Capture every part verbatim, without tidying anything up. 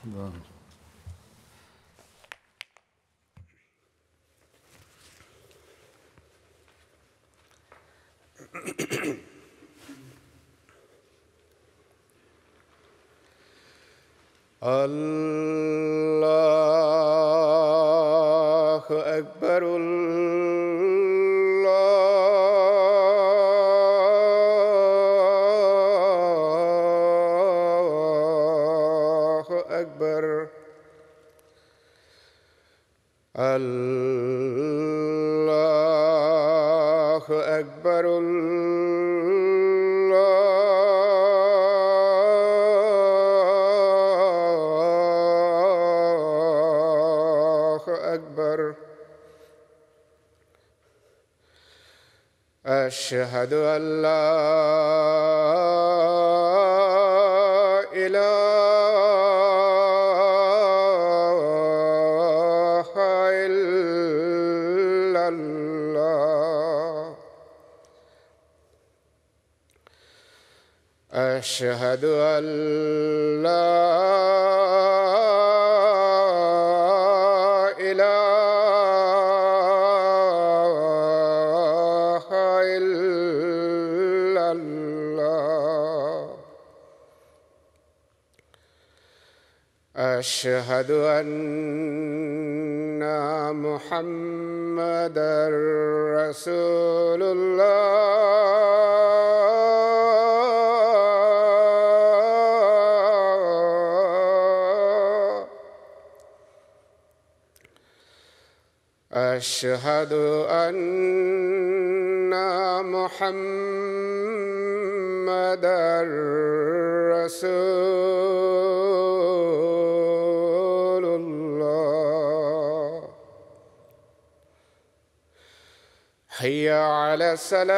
واہ اللہ اکبر اللہ اکبر اللہ اکبر أشهد أن لا إله إلا الله أشهد أن لا أشهد أن محمدًا رسول الله أشهد أن محمدًا رسول حي على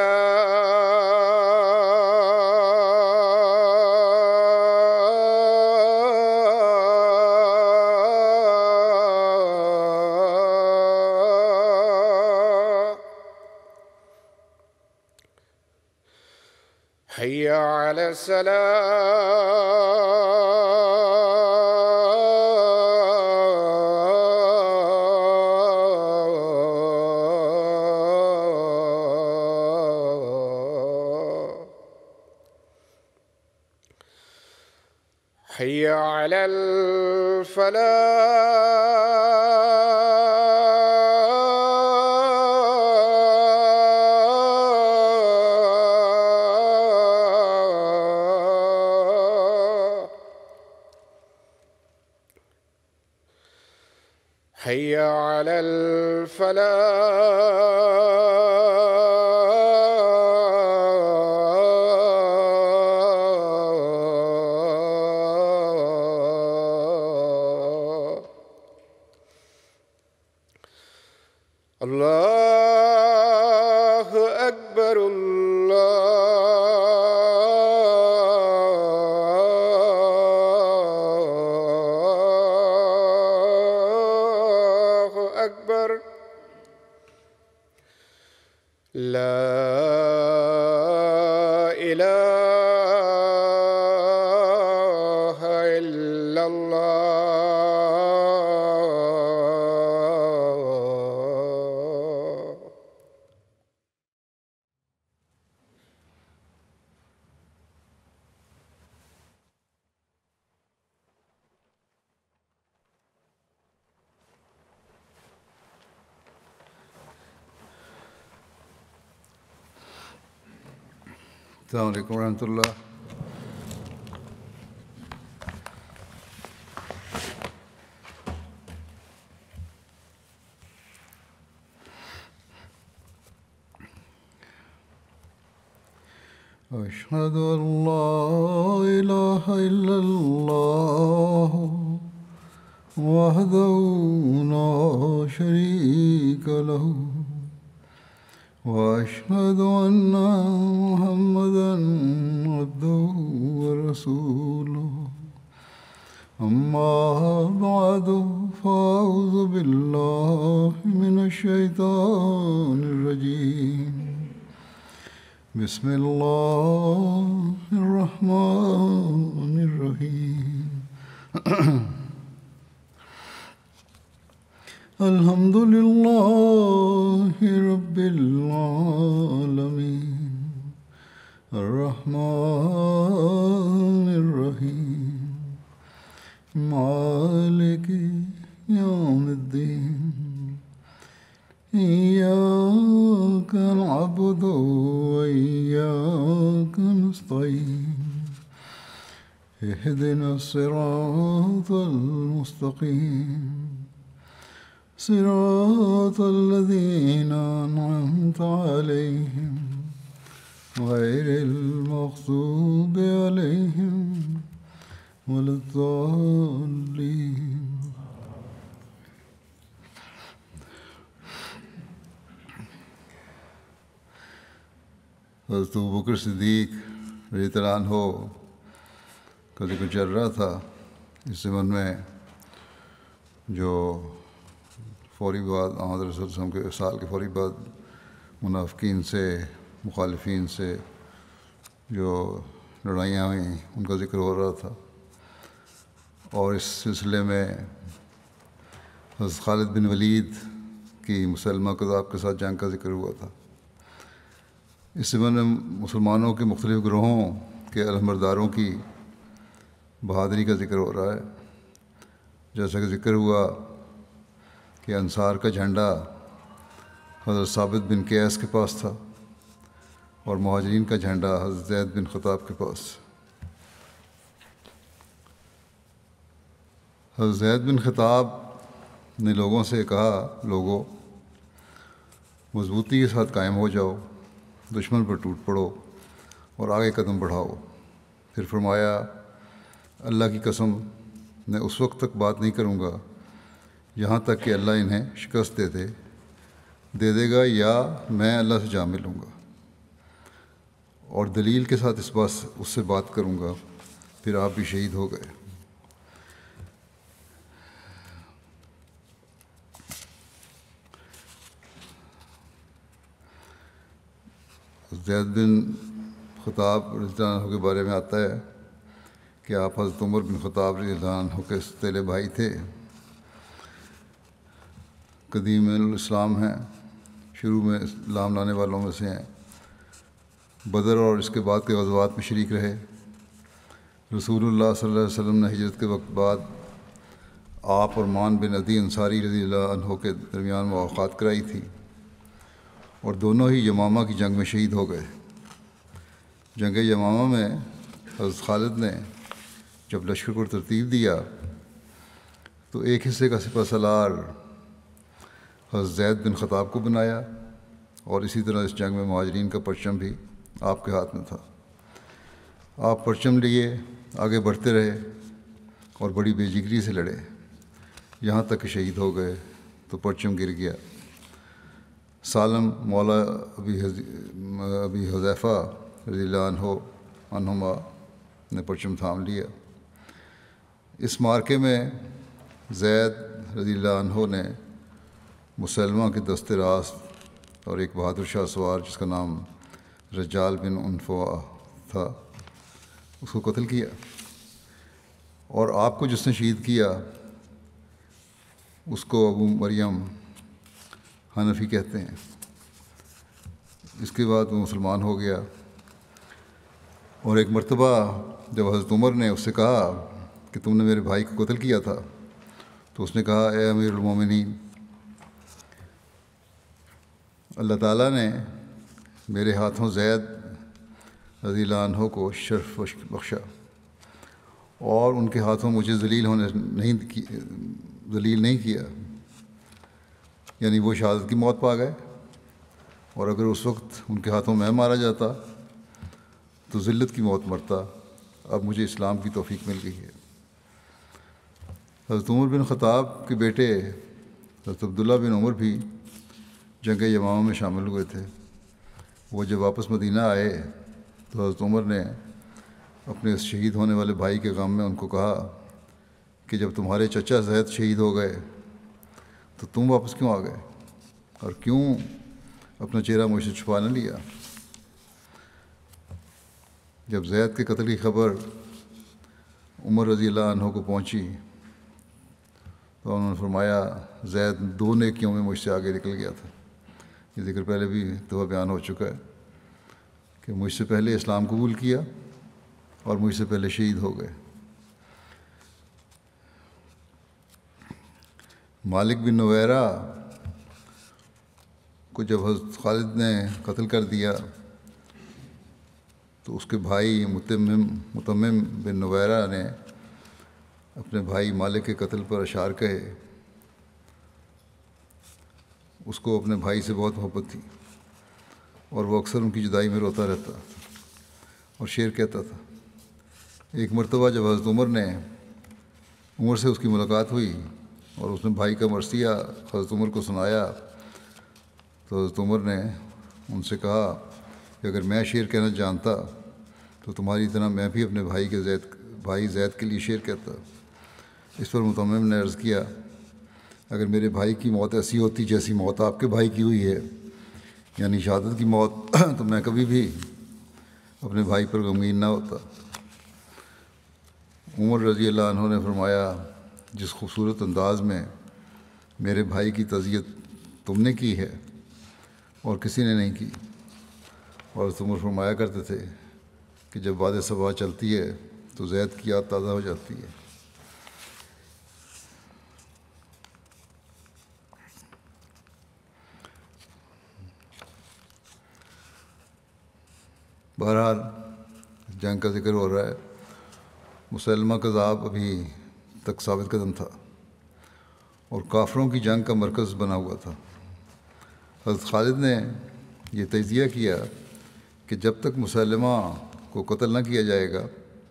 الصلاة حي على حي على الفلاح حي على الفلاح الله أكبر الله أكبر لا إله إلا الله السلام علیکم ورحمۃ اللہ. أشهد أن لا إله إلا الله وحده لا شريك له وأشهد أن محمدًا عبده ورسوله أما بعد فأعوذ بالله من الشيطان الرجيم بسم الله الرحمن الرحيم الحمد لله رب العالمين الرحمن الرحيم مالك يوم الدين إياك نعبد وإياك نستعين اهدنا الصراط المستقيم صراط الذين أنعمت عليهم غير المغضوب عليهم ولا الضالين. حضرت ابوبکر صدیق رضی اللہ عنہ کا ذکر چل رہا تھا اس زمن میں جو فوری بعد حضرت صلی اللہ علیہ وسلم کے وصال کے فوری بعد منافقین سے مخالفین سے جو لڑائیاں ہوئیں ان کا ذکر ہو رہا تھا، اور اس سلسلے میں حضرت خالد بن ولید کی مسلمہ کذاب کے ساتھ جنگ کا ذکر ہوا تھا۔ اس زمن میں مسلمانوں کے مختلف گروہوں کے علمبرداروں کی بہادری کا ذکر ہو رہا ہے، جیسا کہ ذکر ہوا کہ انصار کا جھنڈا حضرت ثابت بن قیس کے پاس تھا اور مہاجرین کا جھنڈا حضرت زید بن خطاب کے پاس۔ حضرت زید بن خطاب نے لوگوں سے کہا، لوگوں مضبوطی کے ساتھ قائم ہو جاؤ، دشمن پر ٹوٹ پڑو اور آگے قدم بڑھاؤ۔ پھر فرمایا، اللہ کی قسم میں اس وقت تک بات نہیں کروں گا یہاں تک کہ اللہ انہیں شکست دے دے دے دے گا یا میں اللہ سے جا ملوں گا اور دلیل کے ساتھ اس بات اس سے بات کروں گا۔ پھر آپ بھی شہید ہو گئے۔ زید بن خطاب رضی اللہ عنہ کے بارے میں آتا ہے کہ آپ حضرت عمر بن خطاب رضی اللہ عنہ کے سوتیلے بھائی تھے، قدیم الاسلام ہیں، شروع میں اسلام لانے والوں میں سے ہیں، بدر اور اس کے بعد کے غزوات میں شریک رہے۔ رسول اللہ صلی اللہ علیہ وسلم نے ہجرت کے وقت بعد آپ اور مان بن عدی انصاری رضی اللہ عنہ کے درمیان مواقعات کرائی تھی، اور دونوں ہی یمامہ کی جنگ میں شہید ہو گئے۔ جنگ یمامہ میں حضرت خالد نے جب لشکر کو ترتیب دیا تو ایک حصے کا سپہ سالار حضرت زید بن خطاب کو بنایا، اور اسی طرح اس جنگ میں مہاجرین کا پرچم بھی آپ کے ہاتھ میں تھا۔ آپ پرچم لیے آگے بڑھتے رہے اور بڑی بے جگری سے لڑے، یہاں تک کہ شہید ہو گئے تو پرچم گر گیا۔ سالم مولا ابی ابی حذیفہ رضی اللہ عنہ عنہما نے پرچم تھام لیا۔ اس مارکے میں زید رضی اللہ عنہ نے مسلمہ کے دست راست اور ایک بہادر شاہ سوار جس کا نام رجال بن انفوا تھا اس کو قتل کیا، اور آپ کو جس نے شہید کیا اس کو ابو مریم حنفی کہتے ہیں۔ اس کے بعد وہ مسلمان ہو گیا، اور ایک مرتبہ جب حضرت عمر نے اس سے کہا کہ تم نے میرے بھائی کو قتل کیا تھا تو اس نے کہا، اے امیر المومنین، اللہ تعالیٰ نے میرے ہاتھوں زید رضی اللہ عنہ کو شرف بخشا، اور ان کے ہاتھوں مجھے ذلیل ہونے نہیں ذلیل نہیں کیا، یعنی وہ شہادت کی موت پا گئے، اور اگر اس وقت ان کے ہاتھوں میں مارا جاتا تو ذلت کی موت مرتا۔ اب مجھے اسلام کی توفیق مل گئی ہے۔ حضرت عمر بن خطاب کے بیٹے حضرت عبداللہ بن عمر بھی جنگ یمامہ میں شامل ہوئے تھے۔ وہ جب واپس مدینہ آئے تو حضرت عمر نے اپنے اس شہید ہونے والے بھائی کے غم میں ان کو کہا کہ جب تمہارے چچا زید شہید ہو گئے تو تم واپس کیوں آ گئے، اور کیوں اپنا چہرہ مجھ سے چھپا نہ لیا؟ جب زید کے قتل کی خبر عمر رضی اللہ عنہ کو پہنچی تو تو انہوں نے فرمایا زید دو نیکیوں میں مجھ سے آگے نکل گیا تھا. یہ ذکر پہلے بھی دفعہ بیان ہو چکا ہے کہ مجھ سے پہلے اسلام قبول کیا اور مجھ سے پہلے شہید ہو گئے. مالک بن نویرہ کو جب حضرت خالد نے قتل کر دیا تو اس کے بھائی متمم متمم بن نویرہ نے اپنے بھائی مالک کے قتل پر اشعار کہے. اس کو اپنے بھائی سے بہت محبت تھی اور وہ اکثر ان کی جدائی میں روتا رہتا اور شعر کہتا تھا. ایک مرتبہ جب حضرت عمر نے عمر سے اس کی ملاقات ہوئی اور اس نے بھائی کا مرثیہ حضرت عمر کو سنایا تو حضرت عمر نے ان سے کہا کہ اگر میں شعر کہنا جانتا تو تمہاری طرح میں بھی اپنے بھائی کے زید بھائی زید کے لیے شعر کہتا. اس پر متمم نے عرض کیا اگر میرے بھائی کی موت ایسی ہوتی جیسی موت آپ کے بھائی کی ہوئی ہے یعنی شہادت کی موت تو میں کبھی بھی اپنے بھائی پر غمگین نہ ہوتا. عمر رضی اللہ عنہ نے فرمایا جس خوبصورت انداز میں میرے بھائی کی تعزیت تم نے کی ہے اور کسی نے نہیں کی. اور عمر فرمایا کرتے تھے کہ جب باد صبا چلتی ہے تو زید کی یاد تازہ ہو جاتی ہے. بہرحال جنگ کا ذکر ہو رہا ہے. مسلمہ کذاب ابھی تک ثابت قدم تھا اور کافروں کی جنگ کا مرکز بنا ہوا تھا. حضرت خالد نے یہ تجزیہ کیا کہ جب تک مسلمہ کو قتل نہ کیا جائے گا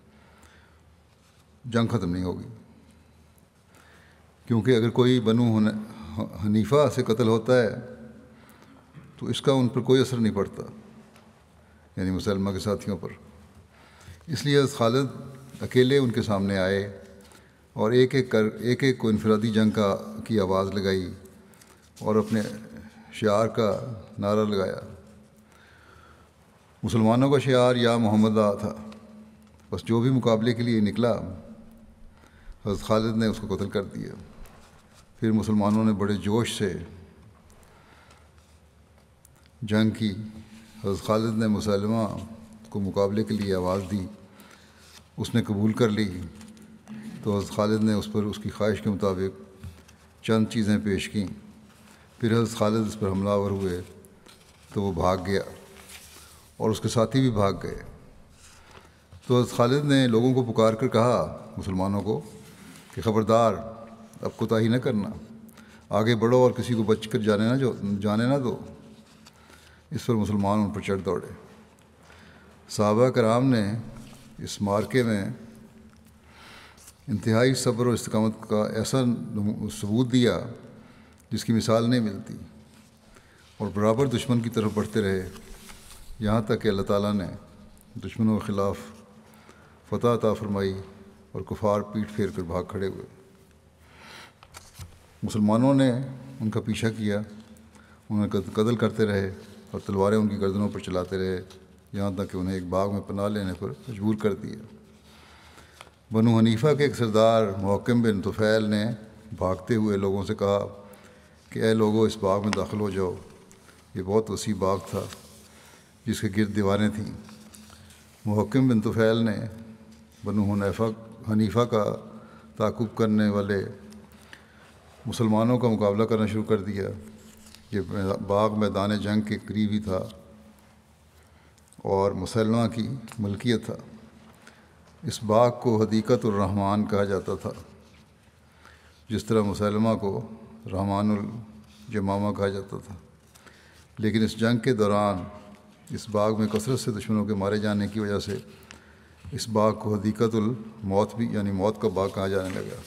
جنگ ختم نہیں ہوگی، کیونکہ اگر کوئی بنو حنیفہ سے قتل ہوتا ہے تو اس کا ان پر کوئی اثر نہیں پڑتا، یعنی مسلمہ کے ساتھیوں پر. اس لیے حضرت خالد اکیلے ان کے سامنے آئے اور ایک ایک کر ایک ایک کو انفرادی جنگ کا کی آواز لگائی اور اپنے شعار کا نعرہ لگایا. مسلمانوں کا شعار یا محمد تھا، بس جو بھی مقابلے کے لیے نکلا حضرت خالد نے اس کو قتل کر دیا. پھر مسلمانوں نے بڑے جوش سے جنگ کی. حضرت خالد نے مسلمہ کو مقابلے کے لیے آواز دی، اس نے قبول کر لی تو حضرت خالد نے اس پر اس کی خواہش کے مطابق چند چیزیں پیش کیں. پھر حضرت خالد اس پر حملہ آور ہوئے تو وہ بھاگ گیا اور اس کے ساتھی بھی بھاگ گئے. تو حضرت خالد نے لوگوں کو پکار کر کہا مسلمانوں کو کہ خبردار اب کوتاہی نہ کرنا، آگے بڑھو اور کسی کو بچ کر جانے نہ جو جانے نہ دو. اس پر مسلمان ان پر چڑھ دوڑے. صحابہ کرام نے اس مارکے میں انتہائی صبر و استقامت کا ایسا ثبوت دیا جس کی مثال نہیں ملتی، اور برابر دشمن کی طرف بڑھتے رہے یہاں تک کہ اللہ تعالیٰ نے دشمنوں کے خلاف فتح عطا فرمائی اور کفار پیٹ پھیر کر بھاگ کھڑے ہوئے. مسلمانوں نے ان کا پیچھا کیا، انہیں قتل کرتے رہے اور تلواریں ان کی گردنوں پر چلاتے رہے یہاں تک کہ انہیں ایک باغ میں پناہ لینے پر مجبور کر دیا. بنو حنیفہ کے ایک سردار محکم بن طفیل نے بھاگتے ہوئے لوگوں سے کہا کہ اے لوگوں اس باغ میں داخل ہو جاؤ. یہ بہت وسیع باغ تھا جس کے گرد دیواریں تھیں. محکم بن طفیل نے بنو حنیفہ حنیفہ کا تعاقب کرنے والے مسلمانوں کا مقابلہ کرنا شروع کر دیا. یہ باغ میدان جنگ کے قریب ہی تھا اور مسلمہ کی ملکیت تھا. اس باغ کو حدیقۃ الرحمن کہا جاتا تھا، جس طرح مسلمہ کو رحمان الجمامہ کہا جاتا تھا. لیکن اس جنگ کے دوران اس باغ میں کثرت سے دشمنوں کے مارے جانے کی وجہ سے اس باغ کو حدیقۃ الموت بھی یعنی موت کا باغ کہا جانے لگا.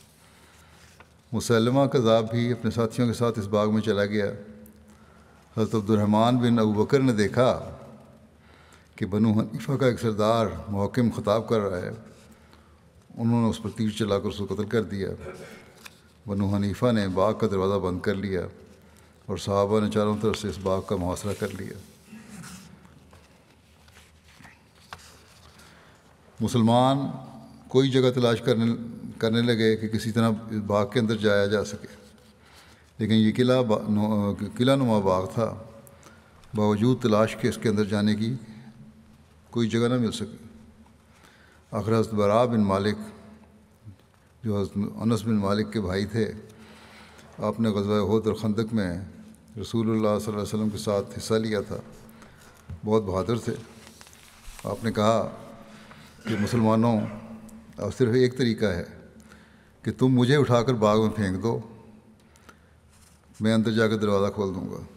مسلمہ کذاب بھی اپنے ساتھیوں کے ساتھ اس باغ میں چلا گیا. حضرت عبد الرحمن بن ابو بکر نے دیکھا کہ بنو حنیفہ کا ایک سردار محکم خطاب کر رہا ہے. انہوں نے اس پر تیر چلا کر اس کو قتل کر دیا. بنو حنیفہ نے باغ کا دروازہ بند کر لیا اور صحابہ نے چاروں طرف سے اس باغ کا محاصرہ کر لیا. مسلمان کوئی جگہ تلاش کرنے کرنے لگے کہ کسی طرح اس باغ کے اندر جایا جا سکے، لیکن یہ قلعہ قلعہ نما باغ تھا، باوجود تلاش کے اس کے اندر جانے کی کوئی جگہ نہ مل سکی۔ آخر حضرت برا بن مالک جو حضرت انس بن مالک کے بھائی تھے، آپ نے غزوہ احد اور خندق میں رسول اللہ صلی اللہ علیہ وسلم کے ساتھ حصہ لیا تھا، بہت بہادر تھے۔ آپ نے کہا کہ مسلمانوں، اب صرف ایک طریقہ ہے کہ تم مجھے اٹھا کر باغ میں پھینک دو، میں اندر جا کر دروازہ کھول دوں گا۔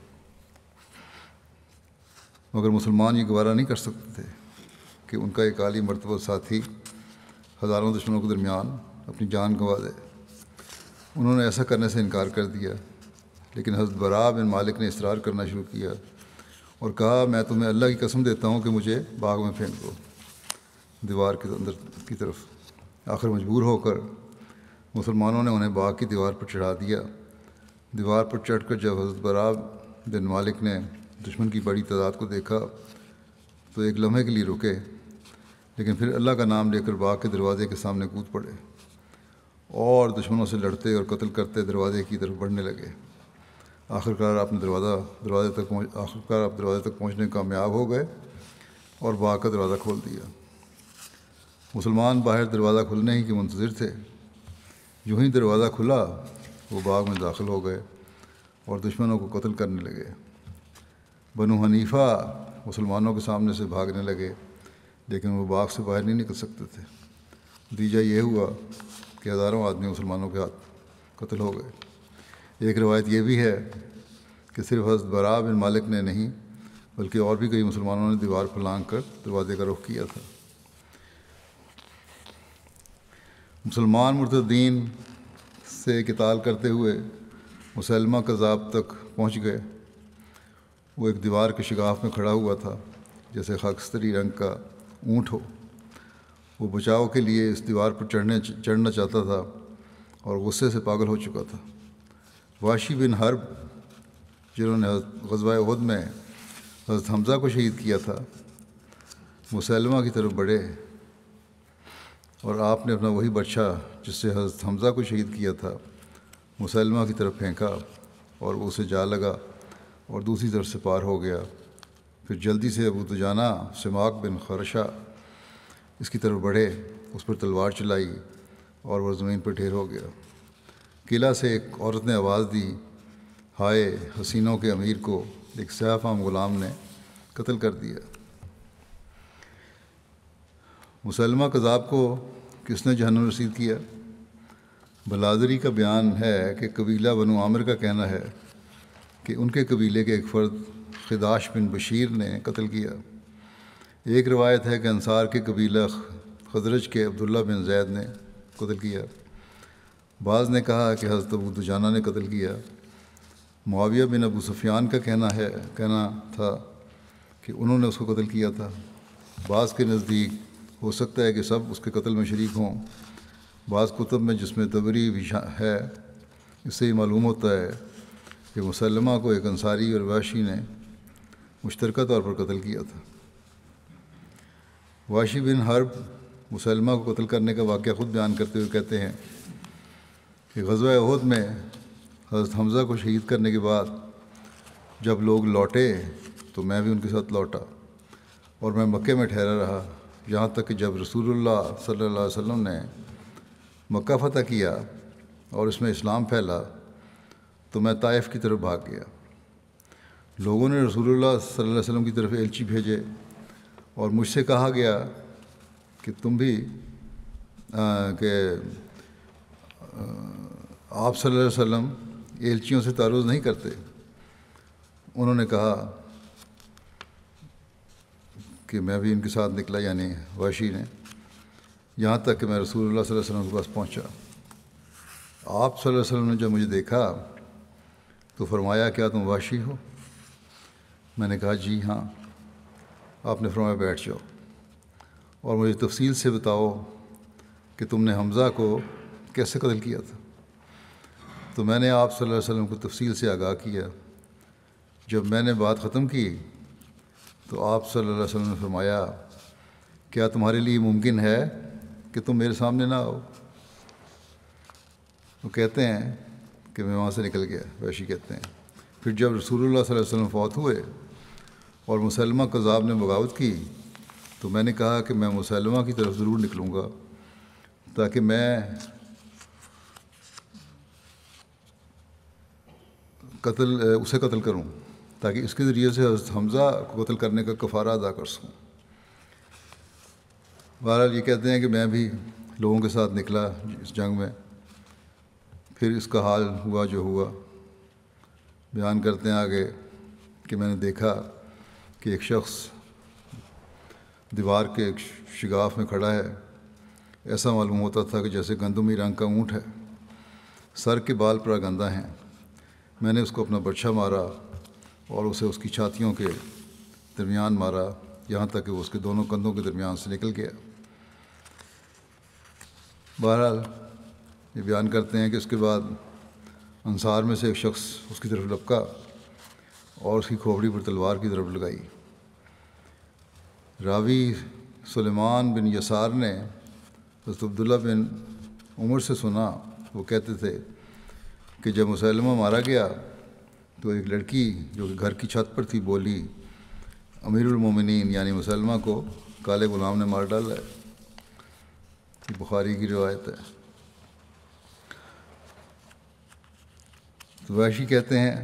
مگر مسلمان یہ گوارہ نہیں کر سکتے تھے کہ ان کا ایک عالی مرتبہ ساتھی ہزاروں دشمنوں کے درمیان اپنی جان گنوا دے۔ انہوں نے ایسا کرنے سے انکار کر دیا، لیکن حضرت برا بن مالک نے اصرار کرنا شروع کیا اور کہا میں تمہیں اللہ کی قسم دیتا ہوں کہ مجھے باغ میں پھینک دو، دیوار کے اندر کی طرف۔ آخر مجبور ہو کر مسلمانوں نے انہیں باغ کی دیوار پر چڑھا دیا۔ دیوار پر چڑھ کر جب حضرت برا بن مالک نے دشمن کی بڑی تعداد کو دیکھا تو ایک لمحے کے لیے رکے، لیکن پھر اللہ کا نام لے کر باغ کے دروازے کے سامنے کود پڑے اور دشمنوں سے لڑتے اور قتل کرتے دروازے کی طرف بڑھنے لگے۔ آخر کار آپ نے دروازہ دروازے تک پہنچ آخر کار آپ دروازے تک پہنچنے میں کامیاب ہو گئے اور باغ کا دروازہ کھول دیا۔ مسلمان باہر دروازہ کھلنے ہی کے منتظر تھے۔ یوں ہی دروازہ کھلا وہ باغ میں داخل ہو گئے اور دشمنوں کو قتل کرنے لگے۔ بنو حنیفہ مسلمانوں کے سامنے سے بھاگنے لگے، لیکن وہ باغ سے باہر نہیں نکل سکتے تھے۔ نتیجہ یہ ہوا کہ ہزاروں آدمی مسلمانوں کے ہاتھ قتل ہو گئے۔ ایک روایت یہ بھی ہے کہ صرف حضرت برا بن مالک نے نہیں بلکہ اور بھی کئی مسلمانوں نے دیوار پر لانگ کر دروازے کا رخ کیا تھا۔ مسلمان مرتدین سے قتال کرتے ہوئے مسلمہ کذاب تک پہنچ گئے۔ وہ ایک دیوار کے شگاف میں کھڑا ہوا تھا جیسے خاکستری رنگ کا اونٹ ہو۔ وہ بچاؤ کے لیے اس دیوار پر چڑھنے چڑھنا چاہتا تھا اور غصے سے پاگل ہو چکا تھا۔ واشی بن حرب جنہوں نے غزوہ احد میں حضرت حمزہ کو شہید کیا تھا، مسلمہ کی طرف بڑھے اور آپ نے اپنا وہی برچھا جس سے حضرت حمزہ کو شہید کیا تھا مسلمہ کی طرف پھینکا اور وہ اسے جا لگا اور دوسری طرف سے پار ہو گیا۔ پھر جلدی سے ابو دجانہ سماک بن خرشہ اس کی طرف بڑھے، اس پر تلوار چلائی اور وہ زمین پر ڈھیر ہو گیا۔ قلعہ سے ایک عورت نے آواز دی، ہائے حسینوں کے امیر کو ایک سیاہ فام غلام نے قتل کر دیا۔ مسلمہ کذاب کو کس نے جہنم رسید کیا؟ بلادری کا بیان ہے کہ قبیلہ بنو عامر کا کہنا ہے کہ ان کے قبیلے کے ایک فرد خداش بن بشیر نے قتل کیا۔ ایک روایت ہے کہ انصار کے قبیلہ خزرج کے عبداللہ بن زید نے قتل کیا۔ بعض نے کہا کہ حضرت ابو دجانہ نے قتل کیا۔ معاویہ بن ابو سفیان کا کہنا ہے کہنا تھا کہ انہوں نے اس کو قتل کیا تھا۔ بعض کے نزدیک ہو سکتا ہے کہ سب اس کے قتل میں شریک ہوں۔ بعض کتب میں جس میں تبری بھی ہے، اس سے یہ معلوم ہوتا ہے کہ مسلمہ کو ایک انصاری اور واشی نے مشترکہ طور پر قتل کیا تھا۔ واشی بن حرب مسلمہ کو قتل کرنے کا واقعہ خود بیان کرتے ہوئے کہتے ہیں کہ غزوہ احد میں حضرت حمزہ کو شہید کرنے کے بعد جب لوگ لوٹے تو میں بھی ان کے ساتھ لوٹا اور میں مکے میں ٹھہرا رہا، یہاں تک کہ جب رسول اللہ صلی اللہ علیہ وسلم نے مکہ فتح کیا اور اس میں اسلام پھیلا تو میں طائف کی طرف بھاگ گیا۔ لوگوں نے رسول اللہ صلی اللہ علیہ وسلم کی طرف ایلچی بھیجے اور مجھ سے کہا گیا کہ تم بھی آ, کہ آ, آپ صلی اللہ علیہ وسلم ایلچیوں سے تعرض نہیں کرتے۔ انہوں نے کہا کہ میں بھی ان کے ساتھ نکلا، یعنی واشی نے، یہاں تک کہ میں رسول اللہ صلی اللہ علیہ وسلم کے پاس پہنچا۔ آپ صلی اللہ علیہ وسلم نے جب مجھے دیکھا تو فرمایا کیا تم واشی ہو؟ میں نے کہا جی ہاں۔ آپ نے فرمایا بیٹھ جاؤ اور مجھے تفصیل سے بتاؤ کہ تم نے حمزہ کو کیسے قتل کیا تھا۔ تو میں نے آپ صلی اللہ علیہ وسلم کو تفصیل سے آگاہ کیا۔ جب میں نے بات ختم کی تو آپ صلی اللہ علیہ وسلم نے فرمایا کیا تمہارے لیے ممکن ہے کہ تم میرے سامنے نہ آؤ۔ وہ کہتے ہیں کہ میں وہاں سے نکل گیا، وحشی کہتے ہیں۔ پھر جب رسول اللہ صلی اللہ علیہ وسلم فوت ہوئے اور مسلمہ کذاب نے بغاوت کی تو میں نے کہا کہ میں مسلمہ کی طرف ضرور نکلوں گا تاکہ میں قتل اسے قتل کروں، تاکہ اس کے ذریعے سے حضرت حمزہ کو قتل کرنے کا کفارہ ادا کر سکوں۔ بہرحال یہ کہتے ہیں کہ میں بھی لوگوں کے ساتھ نکلا اس جنگ میں، پھر اس کا حال ہوا جو ہوا۔ بیان کرتے ہیں آگے کہ میں نے دیکھا کہ ایک شخص دیوار کے ایک شگاف میں کھڑا ہے، ایسا معلوم ہوتا تھا کہ جیسے گندمی رنگ کا اونٹ ہے، سر کے بال پراگندہ ہیں۔ میں نے اس کو اپنا برچھا مارا اور اسے اس کی چھاتیوں کے درمیان مارا، یہاں تک کہ وہ اس کے دونوں کندھوں کے درمیان سے نکل گیا۔ بہرحال یہ بیان کرتے ہیں کہ اس کے بعد انصار میں سے ایک شخص اس کی طرف لپکا اور اس کی کھوپڑی پر تلوار کی طرف لگائی۔ راوی سلیمان بن یسار نے حضرت عبداللہ بن عمر سے سنا، وہ کہتے تھے کہ جب مسلمہ مارا گیا تو ایک لڑکی جو کہ گھر کی چھت پر تھی بولی، امیر المومنین یعنی مسلمہ کو کالے غلام نے مار ڈالا ہے۔ یہ بخاری کی روایت ہے۔ تو وحشی کہتے ہیں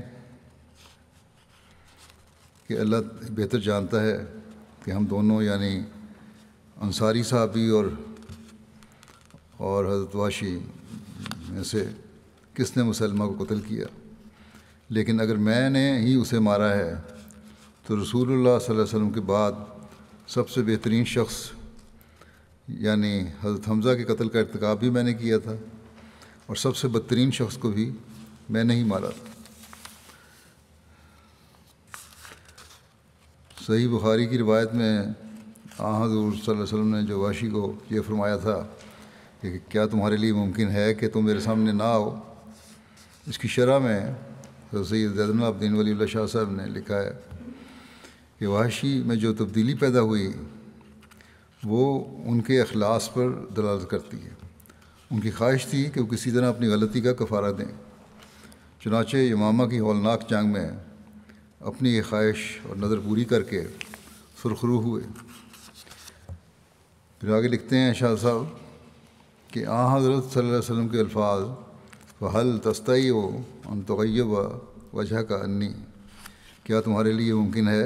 کہ اللہ بہتر جانتا ہے کہ ہم دونوں یعنی انصاری صحابی اور اور حضرت وحشی میں سے کس نے مسلمہ کو قتل کیا، لیکن اگر میں نے ہی اسے مارا ہے تو رسول اللہ صلی اللہ علیہ وسلم کے بعد سب سے بہترین شخص یعنی حضرت حمزہ کے قتل کا ارتکاب بھی میں نے کیا تھا، اور سب سے بدترین شخص کو بھی میں نے ہی مارا تھا۔ صحیح بخاری کی روایت میں آن حضور صلی اللہ علیہ وسلم نے جو وحشی کو یہ فرمایا تھا کہ کیا تمہارے لیے ممکن ہے کہ تم میرے سامنے نہ آؤ، اس کی شرح میں حضرت سید زید بن العابدین ولی اللہ شاہ صاحب نے لکھا ہے کہ وحشی میں جو تبدیلی پیدا ہوئی وہ ان کے اخلاص پر دلالت کرتی ہے۔ ان کی خواہش تھی کہ وہ کسی طرح اپنی غلطی کا کفارہ دیں، چنانچہ یمامہ کی ہولناک جنگ میں اپنی یہ خواہش اور نظر پوری کر کے سرخرو ہوئے۔ پھر آگے لکھتے ہیں شاہ صاحب کہ آن حضرت صلی اللہ علیہ وسلم کے الفاظ وَهَلْ تَسْتَطِيعُ أَن تُغَيِّبَ وَجْهَكَ عَنِّي، کیا تمہارے لیے ممکن ہے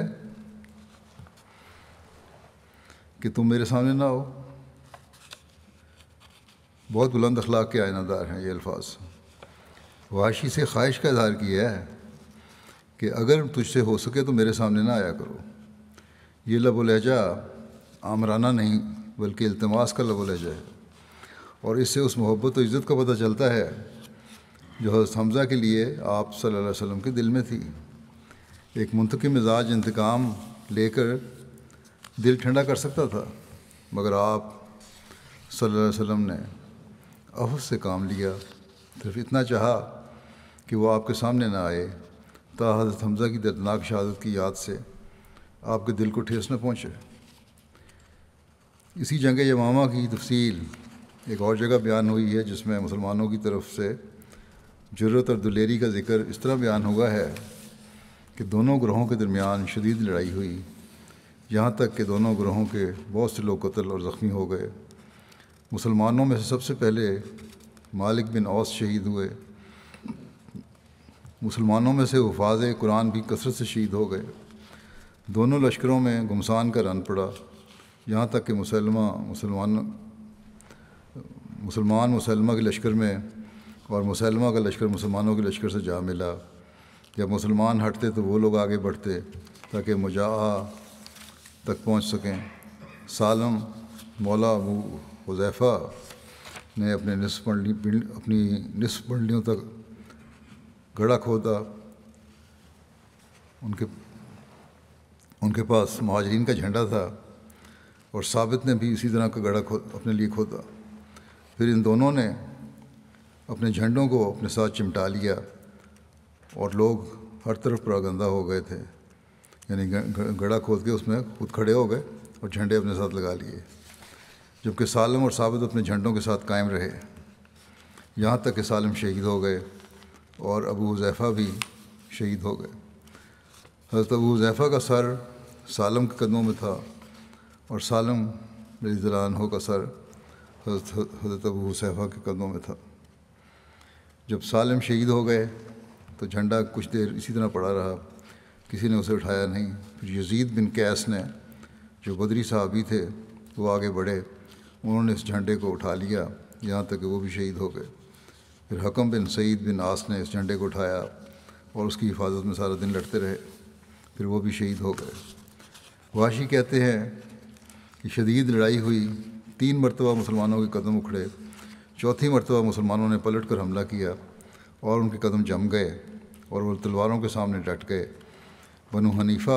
کہ تم میرے سامنے نہ ہو؟ بہت بلند اخلاق کے آئینہ دار ہیں یہ الفاظ۔ وحشی سے خواہش کا اظہار کیا ہے کہ اگر تجھ سے ہو سکے تو میرے سامنے نہ آیا کرو۔ یہ لب و لہجہ آمرانہ نہیں بلکہ التماس کا لب و لہجہ ہے، اور اس سے اس محبت و عزت کا پتہ چلتا ہے جو حضرت حمزہ کے لیے آپ صلی اللہ علیہ وسلم کے دل میں تھی۔ ایک منتقم مزاج انتقام لے کر دل ٹھنڈا کر سکتا تھا، مگر آپ صلی اللہ علیہ وسلم نے عفو سے کام لیا، صرف اتنا چاہا کہ وہ آپ کے سامنے نہ آئے تا حضرت حمزہ کی دردناک شہادت کی یاد سے آپ کے دل کو ٹھیس نہ پہنچے۔ اسی جنگ یمامہ کی تفصیل ایک اور جگہ بیان ہوئی ہے جس میں مسلمانوں کی طرف سے جرأت اور دلیری کا ذکر اس طرح بیان ہوا ہے کہ دونوں گروہوں کے درمیان شدید لڑائی ہوئی، یہاں تک کہ دونوں گروہوں کے بہت سے لوگ قتل اور زخمی ہو گئے۔ مسلمانوں میں سے سب سے پہلے مالک بن اوس شہید ہوئے۔ مسلمانوں میں سے حفاظ قرآن بھی کثرت سے شہید ہو گئے۔ دونوں لشکروں میں گھمسان کا رن پڑا، یہاں تک کہ مسلمہ مسلمان مسلمان مسلمہ کے لشکر میں اور مسلمہ کا لشکر مسلمانوں کے لشکر سے جا ملا۔ جب مسلمان ہٹتے تو وہ لوگ آگے بڑھتے تاکہ مجاہہ تک پہنچ سکیں۔ سالم مولا ابو حذیفہ نے اپنے نصف پنڈلی اپنی نصف پنڈلیوں تک گڑھا کھودا۔ ان کے ان کے پاس مہاجرین کا جھنڈا تھا، اور ثابت نے بھی اسی طرح کا گڑھا اپنے لیے کھودا۔ پھر ان دونوں نے اپنے جھنڈوں کو اپنے ساتھ چمٹا لیا اور لوگ ہر طرف پراگندہ ہو گئے تھے، یعنی گڑھا کھود کے اس میں خود کھڑے ہو گئے اور جھنڈے اپنے ساتھ لگا لیے۔ جبکہ سالم اور ثابت اپنے جھنڈوں کے ساتھ قائم رہے، یہاں تک کہ سالم شہید ہو گئے اور ابو حذیفہ بھی شہید ہو گئے۔ حضرت ابو حذیفہ کا سر سالم کے قدموں میں تھا اور سالم رضی اللہ عنہ کا سر حضرت حضرت ابو حذیفہ کے قدموں میں تھا۔ جب سالم شہید ہو گئے تو جھنڈا کچھ دیر اسی طرح پڑا رہا، کسی نے اسے اٹھایا نہیں۔ پھر یزید بن قیس نے، جو بدری صحابی تھے، وہ آگے بڑھے، انہوں نے اس جھنڈے کو اٹھا لیا یہاں تک کہ وہ بھی شہید ہو گئے۔ پھر حکم بن سعید بن عاص نے اس جھنڈے کو اٹھایا اور اس کی حفاظت میں سارا دن لڑتے رہے، پھر وہ بھی شہید ہو گئے۔ وحشی کہتے ہیں کہ شدید لڑائی ہوئی، تین مرتبہ مسلمانوں کے قدم اکھڑے، چوتھی مرتبہ مسلمانوں نے پلٹ کر حملہ کیا اور ان کے قدم جم گئے اور وہ تلواروں کے سامنے ڈٹ گئے۔ بنو حنیفہ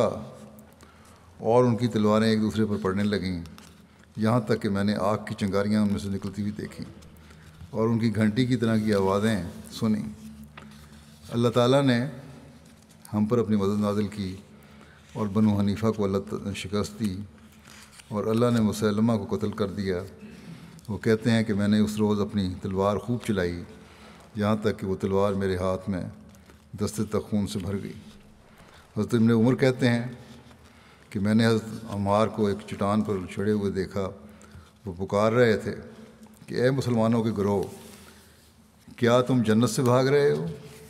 اور ان کی تلواریں ایک دوسرے پر پڑنے لگیں، یہاں تک کہ میں نے آگ کی چنگاریاں ان میں سے نکلتی ہوئی دیکھیں اور ان کی گھنٹی کی طرح کی آوازیں سنیں۔ اللہ تعالیٰ نے ہم پر اپنی مدد نازل کی اور بنو حنیفہ کو اللہ نے شکست دی اور اللہ نے مسلمہ کو قتل کر دیا۔ وہ کہتے ہیں کہ میں نے اس روز اپنی تلوار خوب چلائی یہاں تک کہ وہ تلوار میرے ہاتھ میں دستے تک خون سے بھر گئی۔ حضرت ابن عمر کہتے ہیں کہ میں نے حضرت عمار کو ایک چٹان پر چڑھے ہوئے دیکھا، وہ پکار رہے تھے کہ اے مسلمانوں کے گروہ، کیا تم جنت سے بھاگ رہے ہو؟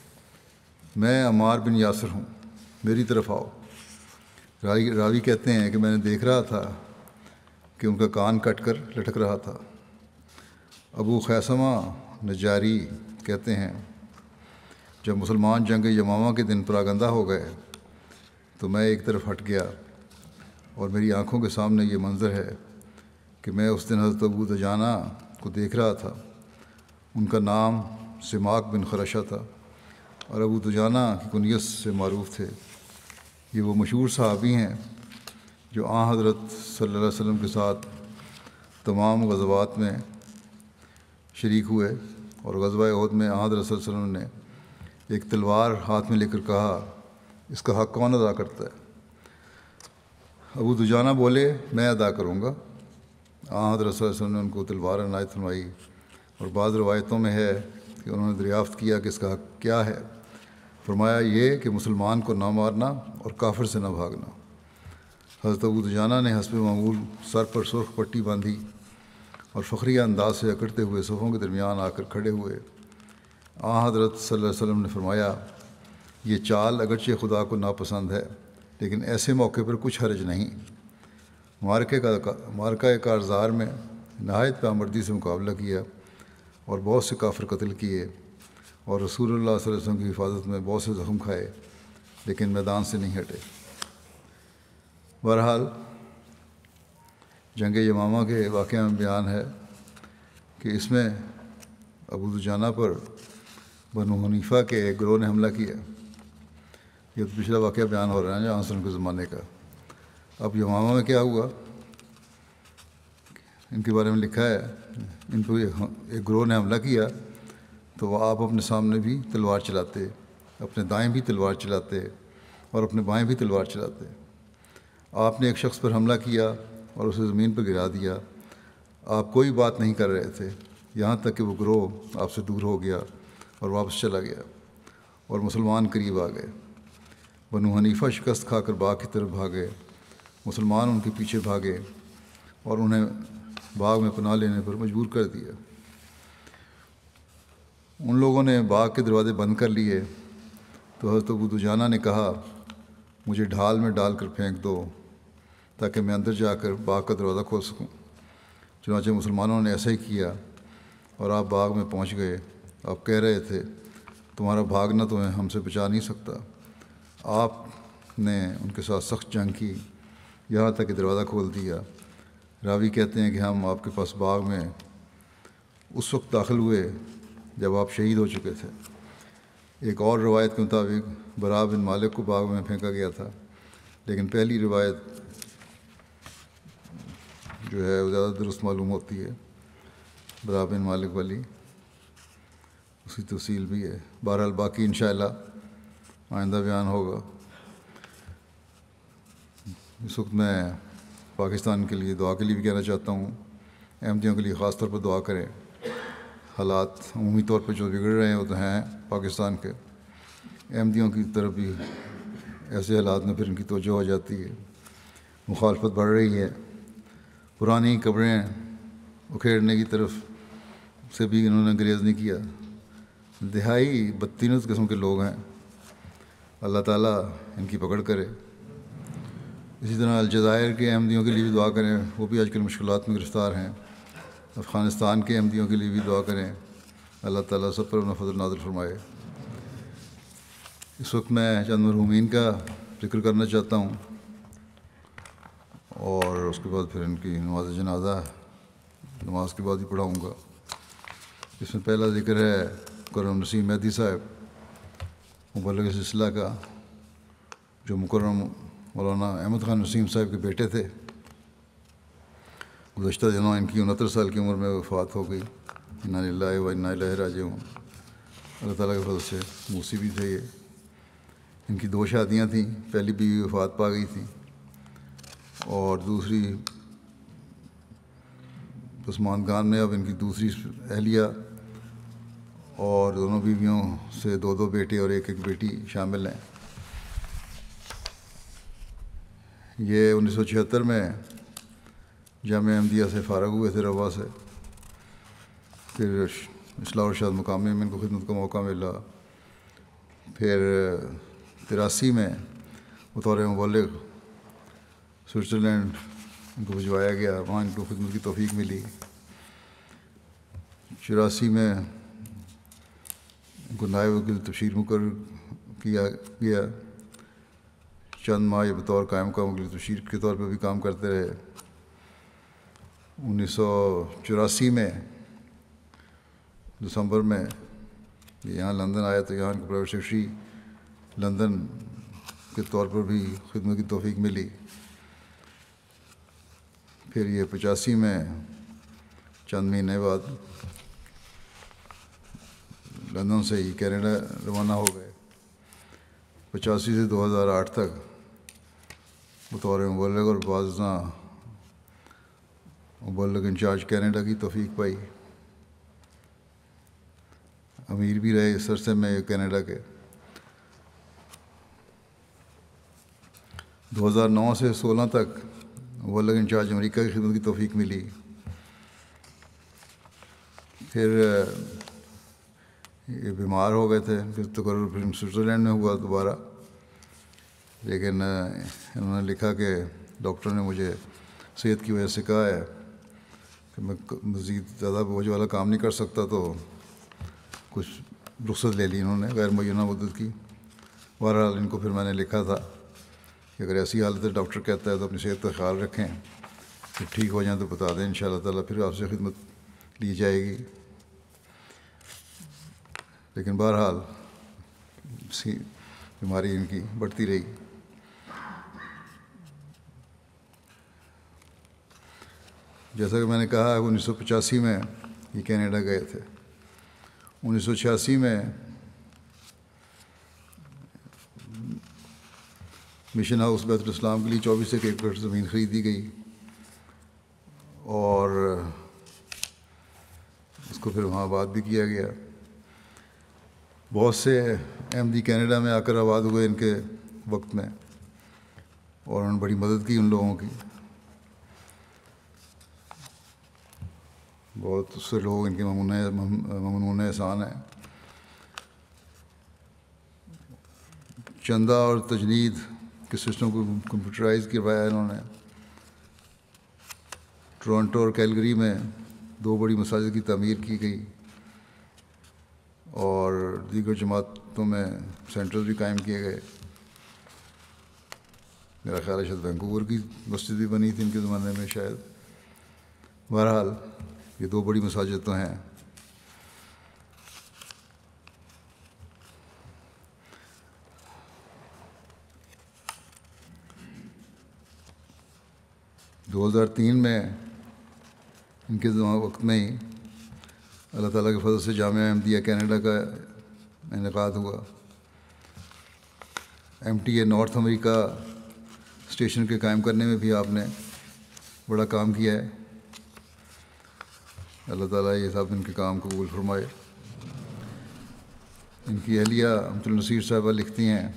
میں عمار بن یاسر ہوں، میری طرف آؤ۔ راوی راوی کہتے ہیں کہ میں نے دیکھ رہا تھا کہ ان کا کان کٹ کر لٹک رہا تھا۔ ابو خیثمہ نجاری کہتے ہیں جب مسلمان جنگ یمامہ کے دن پراگندہ ہو گئے تو میں ایک طرف ہٹ گیا اور میری آنکھوں کے سامنے یہ منظر ہے کہ میں اس دن حضرت ابو دجانہ کو دیکھ رہا تھا۔ ان کا نام سماک بن خرشہ تھا اور ابو دجانہ کی کنیت سے معروف تھے۔ یہ وہ مشہور صحابی ہیں جو آن حضرت صلی اللہ علیہ وسلم کے ساتھ تمام غزوات میں شریک ہوئے، اور غزوہ احد میں آن حضرت صلی اللہ علیہ وسلم نے ایک تلوار ہاتھ میں لے کر کہا، اس کا حق کون ادا کرتا ہے؟ ابو دجانہ بولے، میں ادا کروں گا۔ آن حضرت صلی اللہ علیہ وسلم نے ان کو تلوار عنایت فرمائی، اور بعض روایتوں میں ہے کہ انہوں نے دریافت کیا کہ اس کا حق کیا ہے۔ فرمایا یہ کہ مسلمان کو نہ مارنا اور کافر سے نہ بھاگنا۔ حضرت ابو دجانہ نے حسب معمول سر پر سرخ پٹی باندھی اور فخریہ انداز سے اکڑتے ہوئے صفوں کے درمیان آ کر کھڑے ہوئے۔ آن حضرت صلی اللہ علیہ وسلم نے فرمایا، یہ چال اگرچہ خدا کو ناپسند ہے لیکن ایسے موقع پر کچھ حرج نہیں۔ مارکے کا مارکہ کارزار میں نہایت پیامبردی سے مقابلہ کیا اور بہت سے کافر قتل کیے اور رسول اللہ صلی اللہ علیہ وسلم کی حفاظت میں بہت سے زخم کھائے، لیکن میدان سے نہیں ہٹے۔ بہرحال جنگ یمامہ کے واقعہ میں بیان ہے کہ اس میں ابو دجانہ پر بنو حنیفہ کے ایک گروہ نے حملہ کیا۔ یہ تو پچھلا واقعہ بیان ہو رہا ہے جہاں وسلم کے زمانے کا۔ اب یمامہ میں کیا ہوا ان کے بارے میں لکھا ہے، ان کو ایک گروہ نے حملہ کیا تو وہ آپ اپنے سامنے بھی تلوار چلاتے، اپنے دائیں بھی تلوار چلاتے اور اپنے بائیں بھی تلوار چلاتے۔ آپ نے ایک شخص پر حملہ کیا اور اسے زمین پر گرا دیا۔ آپ کوئی بات نہیں کر رہے تھے یہاں تک کہ وہ گروہ آپ سے دور ہو گیا اور واپس چلا گیا اور مسلمان قریب آ گئے۔ بنو حنیفہ شکست کھا کر باغ کی طرف بھاگے، مسلمان ان کے پیچھے بھاگے اور انہیں باغ میں پناہ لینے پر مجبور کر دیا۔ ان لوگوں نے باغ کے دروازے بند کر لیے تو حضرت ابو دجانہ نے کہا، مجھے ڈھال میں ڈال کر پھینک دو تاکہ میں اندر جا کر باغ کا دروازہ کھول سکوں۔ چنانچہ مسلمانوں نے ایسا ہی کیا اور آپ باغ میں پہنچ گئے۔ آپ کہہ رہے تھے، تمہارا بھاگنا تمہیں ہم سے بچا نہیں سکتا۔ آپ نے ان کے ساتھ سخت جنگ کی یہاں تک کہ دروازہ کھول دیا۔ راوی کہتے ہیں کہ ہم آپ کے پاس باغ میں اس وقت داخل ہوئے جب آپ شہید ہو چکے تھے۔ ایک اور روایت کے مطابق برا بن مالک کو باغ میں پھینکا گیا تھا، لیکن پہلی روایت جو ہے وہ زیادہ درست معلوم ہوتی ہے، برا بن مالک والی، اس کی تفصیل بھی ہے۔ بہرحال باقی انشاءاللہ آئندہ بیان ہوگا۔ اس وقت میں پاکستان کے لیے دعا کے لیے بھی کہنا چاہتا ہوں احمدیوں کے لیے خاص طور پر دعا کریں۔ حالات عمومی طور پہ جو بگڑ رہے ہیں وہ تو ہیں پاکستان کے، احمدیوں کی طرف بھی ایسے حالات میں پھر ان کی توجہ ہو جاتی ہے، مخالفت بڑھ رہی ہے، پرانی قبریں اکھیڑنے کی طرف سے بھی انہوں نے گریز نہیں کیا۔ انتہائی بدتمیز قسم کے لوگ ہیں، اللہ تعالیٰ ان کی پکڑ کرے۔ اسی طرح الجزائر کے احمدیوں کے لیے بھی دعا کریں، وہ بھی آج کل مشکلات میں گرفتار ہیں۔ افغانستان کے احمدیوں کے لیے بھی دعا کریں، اللہ تعالیٰ سب پر اپنا فضل نازل فرمائے۔ اس وقت میں چند مرحومین کا ذکر کرنا چاہتا ہوں، اور اس کے بعد پھر ان کی نماز جنازہ نماز کے بعد ہی پڑھاؤں گا۔ اس میں پہلا ذکر ہے مکرم نسیم مہدی صاحب، مبلغ سلسلہ کا، جو مکرم مولانا احمد خان نسیم صاحب کے بیٹے تھے۔ گزشتہ دنوں ان کی انہتر سال کی عمر میں وفات ہو گئی، انا للہ و انا الیہ راجعون۔ اللہ تعالیٰ کے فضل سے موسی بھی تھے یہ۔ ان کی دو شادیاں تھیں، پہلی بیوی وفات پا گئی تھی اور دوسری پسماندگان میں اب ان کی دوسری اہلیہ اور دونوں بیویوں سے دو دو بیٹے اور ایک ایک بیٹی شامل ہیں۔ یہ انیس سو چھہتر میں جامعہ احمدیہ سے فارغ ہوئے تھے، روا سے۔ پھر اصلاح و ارشاد مقامی میں ان کو خدمت کا موقع ملا۔ پھر تراسی میں بطور مبلغ سوئٹزرلینڈ ان کو بھجوایا گیا، وہاں ان کو خدمت کی توفیق ملی۔ چوراسی میں ان کو نائب وکیل تبشیر مقرر کیا گیا، چند ماہ یہ بطور قائم مقام وکیل تبشیر کے طور پہ بھی کام کرتے رہے۔ انیس سو چوراسی میں دسمبر میں یہاں لندن آیا تو یہاں ان کو پرائیویٹ سیکرٹری لندن کے طور پر بھی خدمت کی توفیق ملی۔ پھر یہ پچاسی میں چند مہینے بعد لندن سے ہی کینیڈا روانہ ہو گئے۔ پچاسی سے دو ہزار آٹھ تک بطور مبلغ اور بعض مبلغ انچارج کینیڈا کی توفیق پائی۔ امیر بھی رہے اس عرصے میں کینیڈا کے۔ دو ہزار نو سے سولہ تک مبلغ انچارج امریکہ کی خدمت کی توفیق ملی۔ پھر یہ بیمار ہو گئے تھے، پھر تقرر پھر سوئٹزرلینڈ میں ہوا دوبارہ، لیکن انہوں نے لکھا کہ ڈاکٹر نے مجھے صحت کی وجہ سے کہا ہے کہ میں مزید زیادہ بوجھ والا کام نہیں کر سکتا، تو کچھ رخصت لے لی انہوں نے غیر معینہ مدت کی۔ بہرحال ان کو پھر میں نے لکھا تھا کہ اگر ایسی حالت ہے ڈاکٹر کہتا ہے تو اپنی صحت کا خیال رکھیں، پھر ٹھیک ہو جائیں تو بتا دیں، انشاءاللہ تعالیٰ پھر آپ سے خدمت لی جائے گی۔ لیکن بہرحال بیماری ان کی بڑھتی رہی۔ جیسا کہ میں نے کہا انیس سو پچاسی میں یہ کینیڈا گئے تھے۔ انیس سو چھیاسی میں مشن ہاؤس بیت الاسلام کے لیے چوبیس ایک ایکڑ زمین خریدی گئی اور اس کو پھر وہاں آباد بھی کیا گیا۔ بہت سے احمدی کینیڈا میں آ کر آباد ہوئے ان کے وقت میں، اور انہوں نے بڑی مدد کی ان لوگوں کی۔ بہت سے لوگ ان کے ممنون احسان ہیں۔ چندہ اور تجنید کے سسٹم کو کمپیوٹرائز کروایا انہوں نے۔ ٹورنٹو اور کیلگری میں دو بڑی مساجد کی تعمیر کی گئی، اور دیگر جماعتوں میں سینٹرز بھی قائم کیے گئے۔ میرا خیال ہے شاید وینکوور کی مسجد بھی بنی تھی ان کے زمانے میں شاید۔ بہرحال یہ دو بڑی مساجد تو ہیں۔ دو ہزار تین میں ان کے وقت میں ہی اللہ تعالیٰ کے فضل سے جامعہ احمدیہ کینیڈا کا انعقاد ہوا۔ M T A North America station کے قائم کرنے میں بھی آپ نے بڑا کام کیا ہے۔ اللہ تعالیٰ یہ سب ان کے کام قبول فرمائے۔ ان کی اہلیہ امت النصیر صاحبہ لکھتی ہیں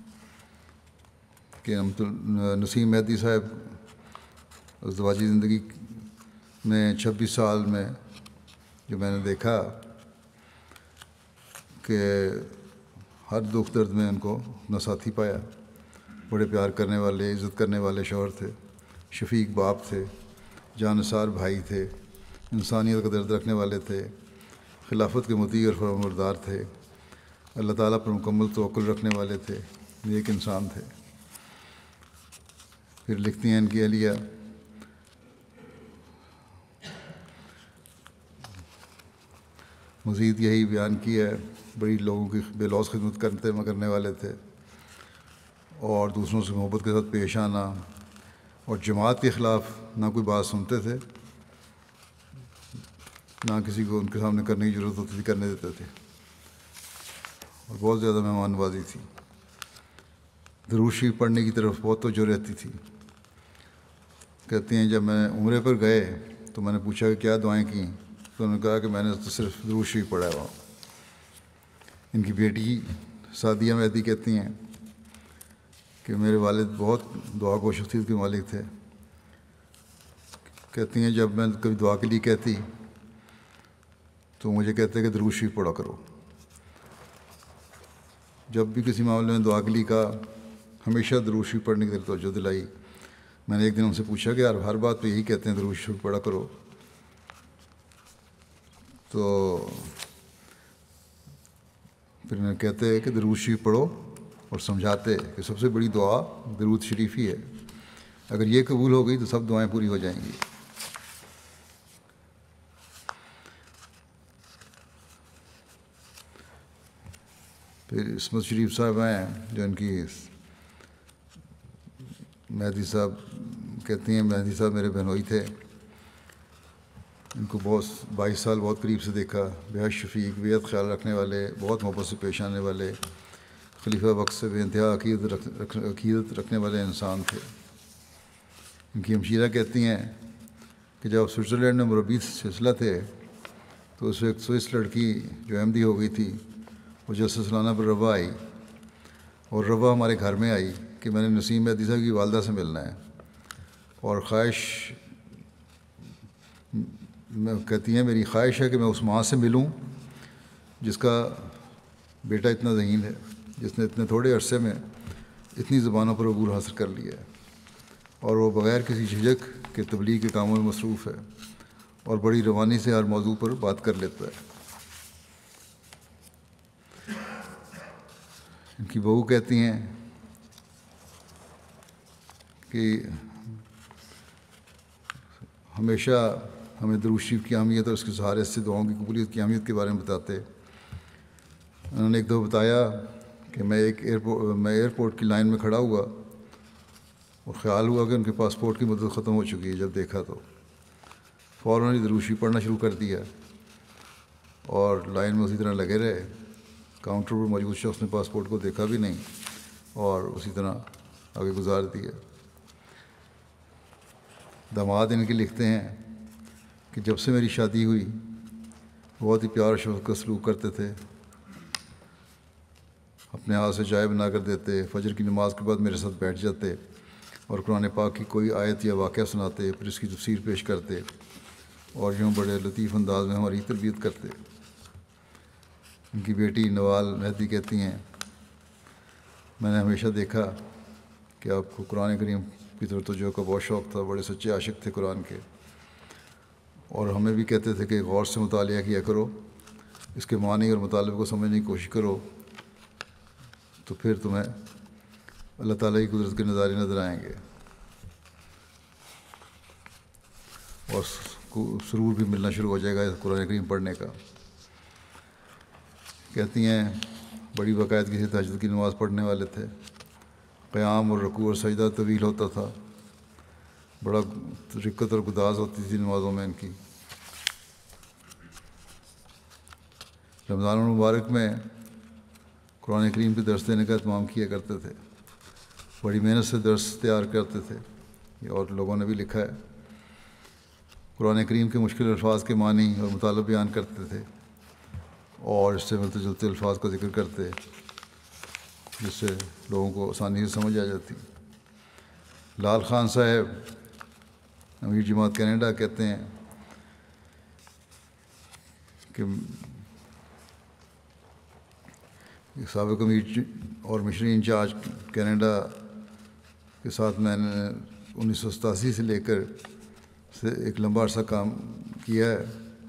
کہ امت نسیم مہدی صاحب ازدواجی زندگی میں چھبیس سال میں جو میں نے دیکھا کہ ہر دکھ درد میں ان کو اپنا ساتھی پایا۔ بڑے پیار کرنے والے، عزت کرنے والے شوہر تھے، شفیق باپ تھے، جانثار بھائی تھے، انسانیت کا درد رکھنے والے تھے، خلافت کے مطیع اور فرمانبردار تھے، اللہ تعالیٰ پر مکمل توکل رکھنے والے تھے، نیک انسان تھے۔ پھر لکھتی ہیں ان کی اہلیہ مزید یہی بیان کیا ہے، بڑی لوگوں کی بے لوث خدمت کرتے کرنے والے تھے اور دوسروں سے محبت کے ساتھ پیش آنا، اور جماعت کے خلاف نہ کوئی بات سنتے تھے، نہ کسی کو ان کے سامنے کرنے کی ضرورت ہوتی تھی کرنے دیتے تھے، اور بہت زیادہ مہمان نوازی تھی۔ درود شریف پڑھنے کی طرف بہت توجہ رہتی تھی۔ کہتی ہیں جب میں عمرے پر گئے تو میں نے پوچھا کہ کیا دعائیں کیں، تو انہوں نے کہا کہ میں نے تو صرف درود شریف پڑھا ہے وہاں۔ ان کی بیٹی سعدیہ مہدی کہتی ہیں کہ میرے والد بہت دعا کو شخصیت کے مالک تھے۔ کہتی ہیں جب میں کبھی دعا کے لیے کہتی تو مجھے کہتے کہ درود شریف پڑھا کرو۔ جب بھی کسی معاملے میں دعا کے لیے کہا، ہمیشہ درود شریف پڑھنے کی طرف توجہ دلائی۔ میں نے ایک دن ان سے پوچھا کہ یار ہر بات پہ یہی کہتے ہیں درود شریف پڑھا کرو، تو پھر میں کہتے کہ درود شریف پڑھو، اور سمجھاتے کہ سب سے بڑی دعا درود شریف ہی ہے، اگر یہ قبول ہو گئی تو سب دعائیں پوری ہو جائیں گی۔ پھر عصمت شریف صاحب ہیں جو ان کی مہدی صاحب کہتی ہیں مہدی صاحب میرے بہنوئی تھے، ان کو بہت بائیس سال بہت قریب سے دیکھا، بے حد شفیق، بے حد خیال رکھنے والے، بہت محبت سے پیش آنے والے، خلیفہ وقت سے بے انتہا عقیدت رکھ عقیدت رکھنے والے انسان تھے۔ ان کی ہمشیرہ کہتی ہیں کہ جب سوئٹزرلینڈ میں مربی سلسلہ تھے تو اس وقت سوئس لڑکی جو احمدی ہو گئی تھی وہ جلسہ سالانہ پر روا آئی، اور روا ہمارے گھر میں آئی کہ میں نے نسیم مہدی صاحب کی والدہ سے ملنا ہے، اور خواہش میں کہتی ہیں میری خواہش ہے کہ میں اس ماں سے ملوں جس کا بیٹا اتنا ذہین ہے، جس نے اتنے تھوڑے عرصے میں اتنی زبانوں پر عبور حاصل کر لیا ہے، اور وہ بغیر کسی جھجک کے تبلیغ کے کاموں میں مصروف ہے، اور بڑی روانی سے ہر موضوع پر بات کر لیتا ہے۔ ان کی بہو کہتی ہیں کہ ہمیشہ ہمیں درود شریف کی اہمیت اور اس کے سہارے سے دعاؤں کی قبولیت کی اہمیت کے بارے میں بتاتے۔ انہوں نے ایک دو بتایا کہ میں ایک ایئرپورٹ میں ایئرپورٹ کی لائن میں کھڑا ہوا اور خیال ہوا کہ ان کے پاسپورٹ کی مدت ختم ہو چکی ہے۔ جب دیکھا تو فوراً ہی درود شریف پڑھنا شروع کر دیا اور لائن میں اسی طرح لگے رہے۔ کاؤنٹر پر موجود شخص نے پاسپورٹ کو دیکھا بھی نہیں اور اسی طرح آگے گزار دیا۔ داماد ان کے لکھتے ہیں کہ جب سے میری شادی ہوئی بہت ہی پیار و شفقت کا سلوک کرتے تھے، اپنے ہاتھ سے چائے بنا کر دیتے، فجر کی نماز کے بعد میرے ساتھ بیٹھ جاتے اور قرآن پاک کی کوئی آیت یا واقعہ سناتے، پھر اس کی تفسیر پیش کرتے اور یوں بڑے لطیف انداز میں ہماری تربیت کرتے۔ ان کی بیٹی نوال مہدی کہتی ہیں میں نے ہمیشہ دیکھا کہ آپ کو قرآن کریم کی طرف توجہ کا بہت شوق تھا، بڑے سچے عاشق تھے قرآن کے، اور ہمیں بھی کہتے تھے کہ غور سے مطالعہ کیا کرو، اس کے معنی اور مطالب کو سمجھنے کی کوشش کرو، تو پھر تمہیں اللہ تعالیٰ کی قدرت کے نظارے نظر آئیں گے اور سرور بھی ملنا شروع ہو جائے گا قرآن کریم پڑھنے کا۔ کہتی ہیں بڑی باقاعدگی سے تہجد کی نماز پڑھنے والے تھے، قیام اور رکوع اور سجدہ طویل ہوتا تھا، بڑا رقت اور گداز ہوتی تھی نمازوں میں ان کی۔ رمضان المبارک میں قرآن کریم کے درس دینے کا اہتمام کیا کرتے تھے، بڑی محنت سے درس تیار کرتے تھے، یہ اور لوگوں نے بھی لکھا ہے۔ قرآن کریم کے مشکل الفاظ کے معنی اور مطالب بیان کرتے تھے اور اس سے ملتے جلتے الفاظ کا ذکر کرتے جس سے لوگوں کو آسانی سے سمجھ آ جاتی۔ لال خان صاحب امیر جماعت کینیڈا کہتے ہیں کہ سابق امیر اور مشنری انچارج کینیڈا کے ساتھ میں نے انیس سو ستاسی سے لے کر سے ایک لمبا عرصہ کام کیا ہے۔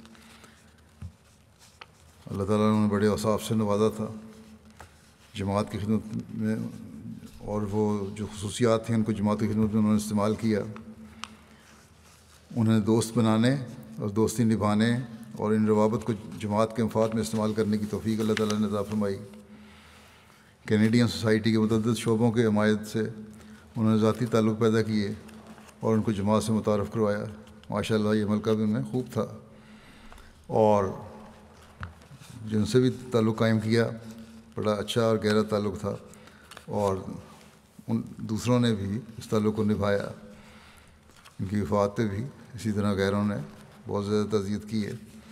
اللہ تعالیٰ نے بڑے اوصاف سے نوازا تھا جماعت کی خدمت میں، اور وہ جو خصوصیات تھیں ان کو جماعت کی خدمت میں انہوں نے استعمال کیا۔ انہیں دوست بنانے اور دوستی نبھانے اور ان روابط کو جماعت کے مفاد میں استعمال کرنے کی توفیق اللہ تعالیٰ نے عطا فرمائی۔ کینیڈین سوسائٹی کے متعدد شعبوں کے حمایت سے انہوں نے ذاتی تعلق پیدا کیے اور ان کو جماعت سے متعارف کروایا۔ ماشاء اللہ یہ ملکہ بھی ان میں خوب تھا، اور جن سے بھی تعلق قائم کیا بڑا اچھا اور گہرا تعلق تھا، اور ان دوسروں نے بھی اس تعلق کو نبھایا۔ ان کی وفات پہ بھی اسی طرح غیروں نے بہت زیادہ تعزیت کی ہے۔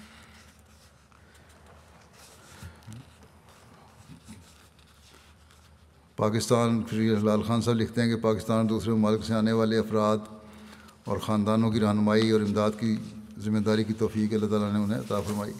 پاکستان شری لال خان صاحب لکھتے ہیں کہ پاکستان اور دوسرے ممالک سے آنے والے افراد اور خاندانوں کی رہنمائی اور امداد کی ذمہ داری کی توفیق اللہ تعالیٰ نے انہیں عطا فرمائی۔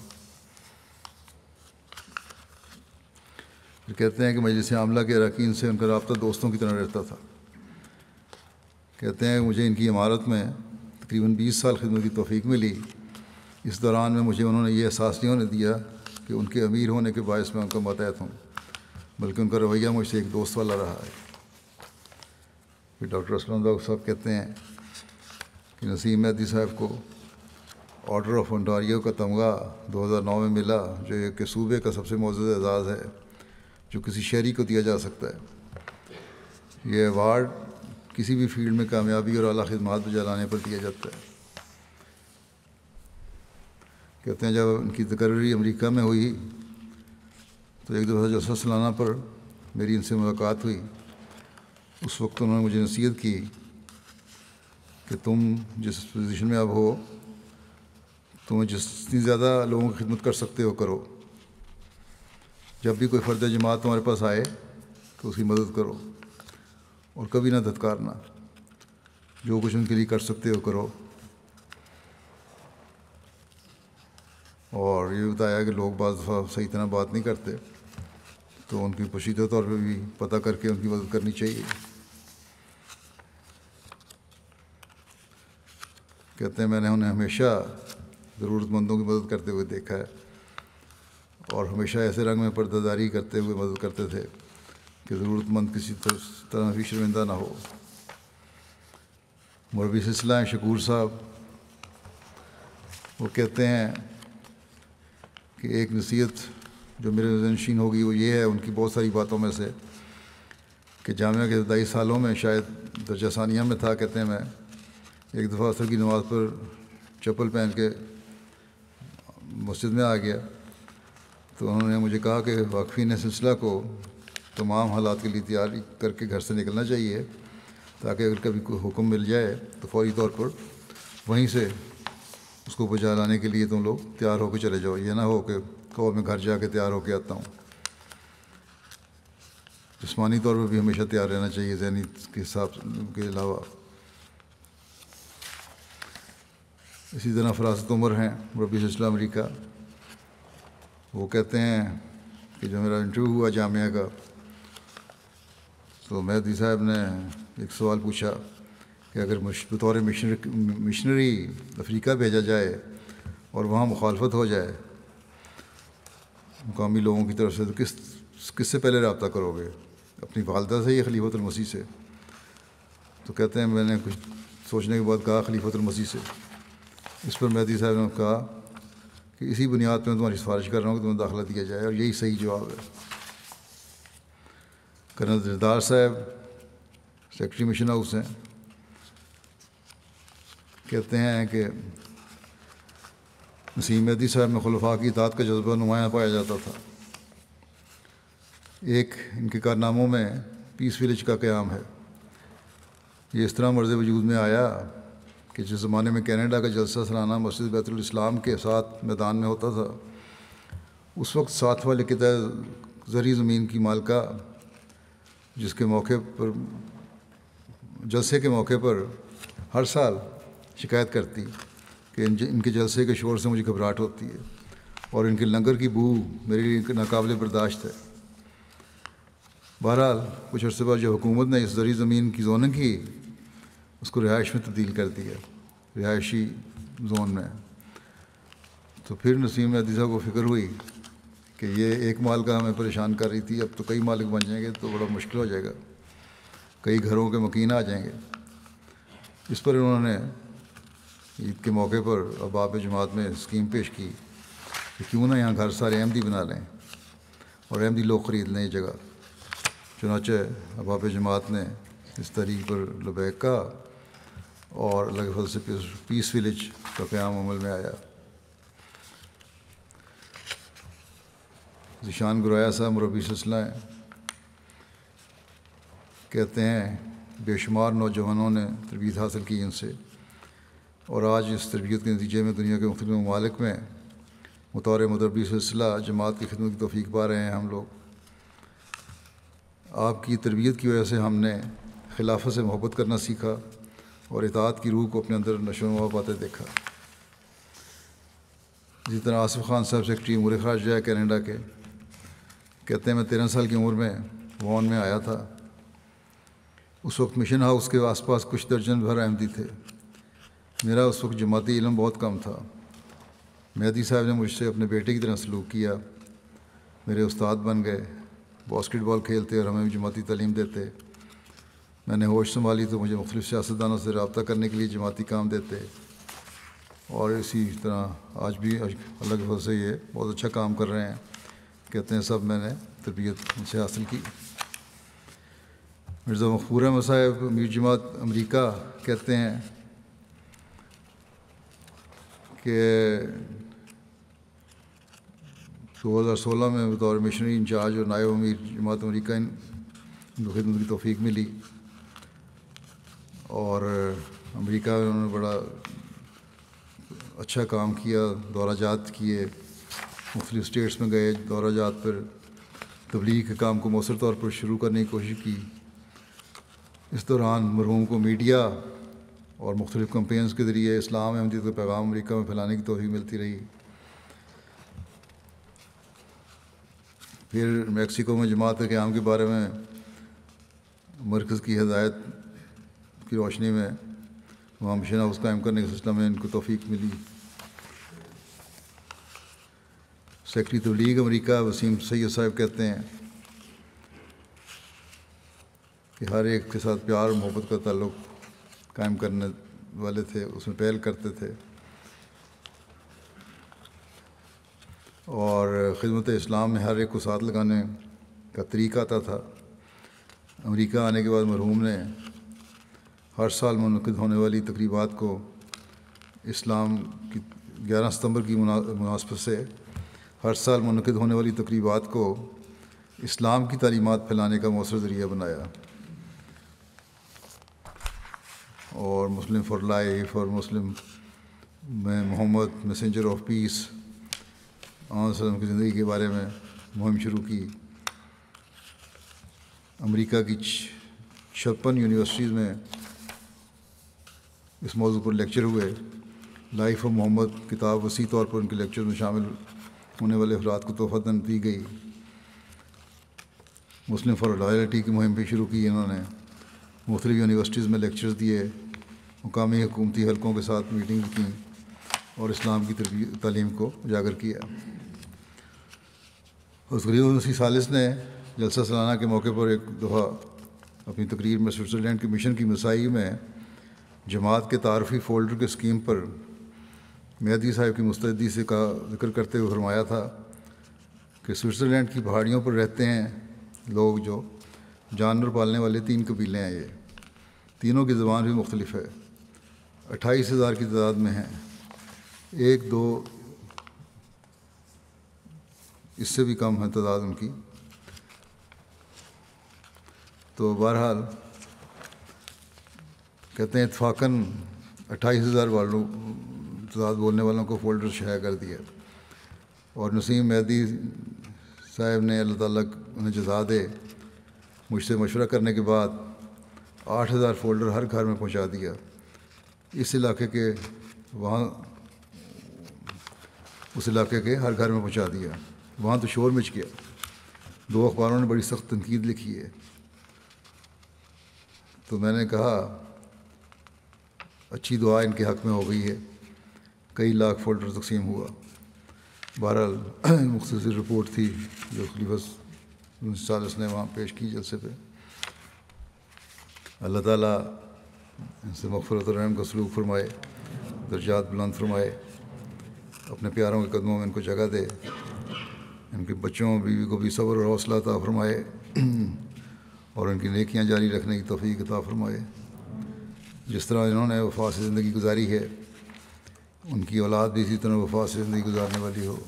پھر کہتے ہیں کہ مجلس عاملہ کے اراکین سے ان کا رابطہ دوستوں کی طرح رہتا تھا۔ کہتے ہیں کہ مجھے ان کی عمارت میں تقریباً بیس سال خدمت کی توفیق ملی۔ اس دوران میں مجھے انہوں نے یہ احساس نہیں ہونے دیا کہ ان کے امیر ہونے کے باعث میں ان کا ماتحت ہوں، بلکہ ان کا رویہ مجھ سے ایک دوست والا رہا ہے۔ پھر ڈاکٹر اسلم داؤد صاحب کہتے ہیں کہ نسیم مہدی صاحب کو آرڈر آف انٹاریو کا تمغہ دو ہزار نو میں ملا، جو ایک صوبے کا سب سے معزز اعزاز ہے جو کسی شہری کو دیا جا سکتا ہے۔ یہ ایوارڈ کسی بھی فیلڈ میں کامیابی اور اعلیٰ خدمات بجا لانے پر دیا جاتا ہے۔ کہتے ہیں جب ان کی تقرری امریکہ میں ہوئی تو ایک دفعہ جلسہ سالانہ پر میری ان سے ملاقات ہوئی۔ اس وقت انہوں نے مجھے نصیحت کی کہ تم جس پوزیشن میں اب ہو، تمہیں جتنی زیادہ لوگوں کی خدمت کر سکتے ہو کرو۔ جب بھی کوئی فرد جماعت تمہارے پاس آئے تو اس کی مدد کرو اور کبھی نہ دھتکارنا، جو کچھ ان کے لیے کر سکتے ہو کرو۔ اور یہ بتایا کہ لوگ بعض دفعہ صحیح طرح بات نہیں کرتے تو ان کی پوشیدہ طور پہ بھی پتہ کر کے ان کی مدد کرنی چاہیے۔ کہتے ہیں میں نے انہیں ہمیشہ ضرورت مندوں کی مدد کرتے ہوئے دیکھا ہے، اور ہمیشہ ایسے رنگ میں پردہ داری کرتے ہوئے مدد کرتے تھے کہ ضرورت مند کسی طرح بھی شرمندہ نہ ہو۔ مربی سلسلہ ہیں شکور صاحب، وہ کہتے ہیں کہ ایک نصیحت جو میرے ذہن نشین ہوگی وہ یہ ہے ان کی بہت ساری باتوں میں سے کہ جامعہ کے ابتدائی سالوں میں شاید درجہ ثانیہ میں تھا، کہتے ہیں میں ایک دفعہ عصر کی نماز پر چپل پہن کے مسجد میں آ گیا تو انہوں نے مجھے کہا کہ واقفین سلسلہ کو تمام حالات کے لیے تیاری کر کے گھر سے نکلنا چاہیے تاکہ اگر کبھی کوئی حکم مل جائے تو فوری طور پر وہیں سے اس کو بجا لانے کے لیے تم لوگ تیار ہو کے چلے جاؤ، یہ نہ ہو کہ کہو میں گھر جا کے تیار ہو کے آتا ہوں۔ جسمانی طور پر بھی ہمیشہ تیار رہنا چاہیے ذہنی کے حساب کے علاوہ۔ اسی طرح فراست عمر ہیں ربی سلسلہ امریکہ، وہ کہتے ہیں کہ جو میرا انٹرویو ہوا جامعہ کا تو مہدی صاحب نے ایک سوال پوچھا کہ اگر بطور مشنری افریقہ بھیجا جائے اور وہاں مخالفت ہو جائے مقامی لوگوں کی طرف سے تو کس کس سے پہلے رابطہ کرو گے، اپنی والدہ سے یا خلیفۃ المسیح سے؟ تو کہتے ہیں میں نے کچھ سوچنے کے بعد کہا خلیفۃ المسیح سے۔ اس پر مہدی صاحب نے کہا کہ اسی بنیاد پہ میں تمہاری سفارش کر رہا ہوں کہ تمہیں داخلہ دیا جائے، اور یہی صحیح جواب ہے۔ کرنل دلدار صاحب سیکرٹری مشن ہاؤس ہیں، کہتے ہیں کہ نسیم مہدی صاحب میں خلفاء کی اطاعت کا جذبہ نمایاں پایا جاتا تھا۔ ایک ان کے کارناموں میں پیس ولیج کا قیام ہے۔ یہ اس طرح مرز وجود میں آیا کہ جس زمانے میں کینیڈا کا جلسہ سالانہ مسجد بیت الاسلام کے ساتھ میدان میں ہوتا تھا، اس وقت ساتھ والے کے تحت زرعی زمین کی مالکہ جس کے موقع پر جلسے کے موقع پر ہر سال شکایت کرتی کہ ان کے جلسے کے شور سے مجھے گھبراہٹ ہوتی ہے اور ان کے لنگر کی بو میرے لیے ناقابل برداشت ہے۔ بہرحال کچھ عرصے بعد جو حکومت نے اس زرعی زمین کی زوننگ کی، اس کو رہائش میں تبدیل کر دیا، رہائشی زون میں۔ تو پھر نسیم احمدی صاحب کو فکر ہوئی کہ یہ ایک مالکہ ہمیں پریشان کر رہی تھی، اب تو کئی مالک بن جائیں گے تو بڑا مشکل ہو جائے گا، کئی گھروں کے مکین آ جائیں گے۔ اس پر انہوں نے عید کے موقع پر احباب جماعت میں اسکیم پیش کی کہ کیوں نہ یہاں گھر سارے احمدی بنا لیں اور احمدی لوگ خرید لیں یہ جگہ۔ چنانچہ احباب جماعت نے اس تحریک پر لبیک کہا اور اللہ کے فضل سے پیس ولیج کا قیام عمل میں آیا۔ ذیشان گرایا صاحب مربی سلسلہ ہیں، کہتے ہیں بے شمار نوجوانوں نے تربیت حاصل کی ان سے، اور آج اس تربیت کے نتیجے میں دنیا کے مختلف ممالک میں بطور مدربی سلسلہ جماعت کی خدمت کی توفیق پا رہے ہیں ہم لوگ۔ آپ کی تربیت کی وجہ سے ہم نے خلافت سے محبت کرنا سیکھا اور اطاعت کی روح کو اپنے اندر نشو و نما پاتے دیکھا۔ اسی طرح آصف خان صاحب سیکرٹری امور خارجہ ہے کینیڈا کے، کہتے ہیں میں تیرہ سال کی عمر میں وان میں آیا تھا۔ اس وقت مشن ہاؤس کے آس پاس کچھ درجن بھر احمدی تھے۔ میرا اس وقت جماعتی علم بہت کم تھا۔ مہدی صاحب نے مجھ سے اپنے بیٹے کی طرح سلوک کیا، میرے استاد بن گئے، باسکٹ بال کھیلتے اور ہمیں بھی جماعتی تعلیم دیتے۔ میں نے ہوش سنبھالی تو مجھے مختلف سیاستدانوں سے رابطہ کرنے کے لیے جماعتی کام دیتے، اور اسی طرح آج بھی اللہ کے فضل سے یہ بہت اچھا کام کر رہے ہیں۔ کہتے ہیں سب میں نے تربیت ان سے حاصل کی۔ مرزا مغفور احمد صاحب امیر جماعت امریکہ کہتے ہیں کہ دو ہزار سولہ میں بطور مشنری انچارج اور نائب امیر جماعت امریکہ ان کو خدمت کی توفیق ملی، اور امریکہ میں انہوں نے بڑا اچھا کام کیا، دورہ جات کیے، مختلف اسٹیٹس میں گئے، دورہ جات پر تبلیغ کے کام کو مؤثر طور پر شروع کرنے کی کوشش کی۔ اس دوران مرحوم کو میڈیا اور مختلف کمپینز کے ذریعے اسلام احمدیت کا پیغام امریکہ میں پھیلانے کی توفیق ملتی رہی۔ پھر میکسیکو میں جماعت کے قیام کے بارے میں مرکز کی ہدایت کی روشنی میں وہاں مشن ہاؤس قائم کرنے کے سلسلہ میں ان کو توفیق ملی۔ سیکرٹری تبلیغ امریکہ وسیم سید صاحب کہتے ہیں کہ ہر ایک کے ساتھ پیار اور محبت کا تعلق قائم کرنے والے تھے، اس میں پہل کرتے تھے، اور خدمت اسلام میں ہر ایک کو ساتھ لگانے کا طریقہ آتا تھا۔ امریکہ آنے کے بعد مرحوم نے ہر سال منعقد ہونے والی تقریبات کو اسلام کی گیارہ ستمبر کی مناسبت سے ہر سال منعقد ہونے والی تقریبات کو اسلام کی تعلیمات پھیلانے کا مؤثر ذریعہ بنایا، اور مسلم فار لائف اور مسلم میں محمد میسنجر آف پیس آن وسلم کی زندگی کے بارے میں مہم شروع کی۔ امریکہ کی چھپن یونیورسٹیز میں اس موضوع پر لیکچر ہوئے۔ لائف آف محمد کتاب وسیع طور پر ان کے لیکچر میں شامل ہونے والے افراد کو تحفہ دی گئی۔ مسلم فار لائلٹی کی مہم بھی شروع کی انہوں نے، مختلف یونیورسٹیز میں لیکچرز دیے، مقامی حکومتی حلقوں کے ساتھ میٹنگ کی اور اسلام کی تعلیم کو اجاگر کیا۔ غریب مسیح ثالث نے جلسہ سالانہ کے موقع پر ایک دفعہ اپنی تقریر میں سوئٹزرلینڈ کے مشن کی مساعی میں جماعت کے تعارفی فولڈر کے اسکیم پر مہدی صاحب کی مستعدی سے کا ذکر کرتے ہوئے فرمایا تھا کہ سوئٹزرلینڈ کی پہاڑیوں پر رہتے ہیں لوگ جو جانور پالنے والے تین قبیلے ہیں، یہ تینوں کی زبان بھی مختلف ہے، اٹھائیس ہزار کی تعداد میں ہیں، ایک دو اس سے بھی کم ہے تعداد ان کی۔ تو بہرحال کہتے ہیں اتفاقاً اٹھائیس ہزار والوں تعداد بولنے والوں کو فولڈر شائع کر دیا، اور نسیم مہدی صاحب نے اللہ تعالیٰ انہیں جزا دے مجھ سے مشورہ کرنے کے بعد آٹھ ہزار فولڈر ہر گھر میں پہنچا دیا۔ اس علاقے کے وہاں اس علاقے کے ہر گھر میں پہنچا دیا۔ وہاں تو شور مچ گیا، دو اخباروں نے بڑی سخت تنقید لکھی ہے۔ تو میں نے کہا اچھی دعا ان کے حق میں ہو گئی ہے، کئی لاکھ فولڈر تقسیم ہوا۔ بہرحال مختصر رپورٹ تھی جو خلیفہ ثالث نے وہاں پیش کی جلسے پہ۔ اللہ تعالیٰ ان سے مغفرت و رحم کا سلوک فرمائے، درجات بلند فرمائے، اپنے پیاروں کے قدموں میں ان کو جگہ دے، ان کے بچوں بیوی کو بھی صبر اور حوصلہ عطا فرمائے اور ان کی نیکیاں جاری رکھنے کی توفیق عطا فرمائے۔ جس طرح انہوں نے وفا سے زندگی گزاری ہے، ان کی اولاد بھی اسی طرح وفا سے زندگی گزارنے والی ہو۔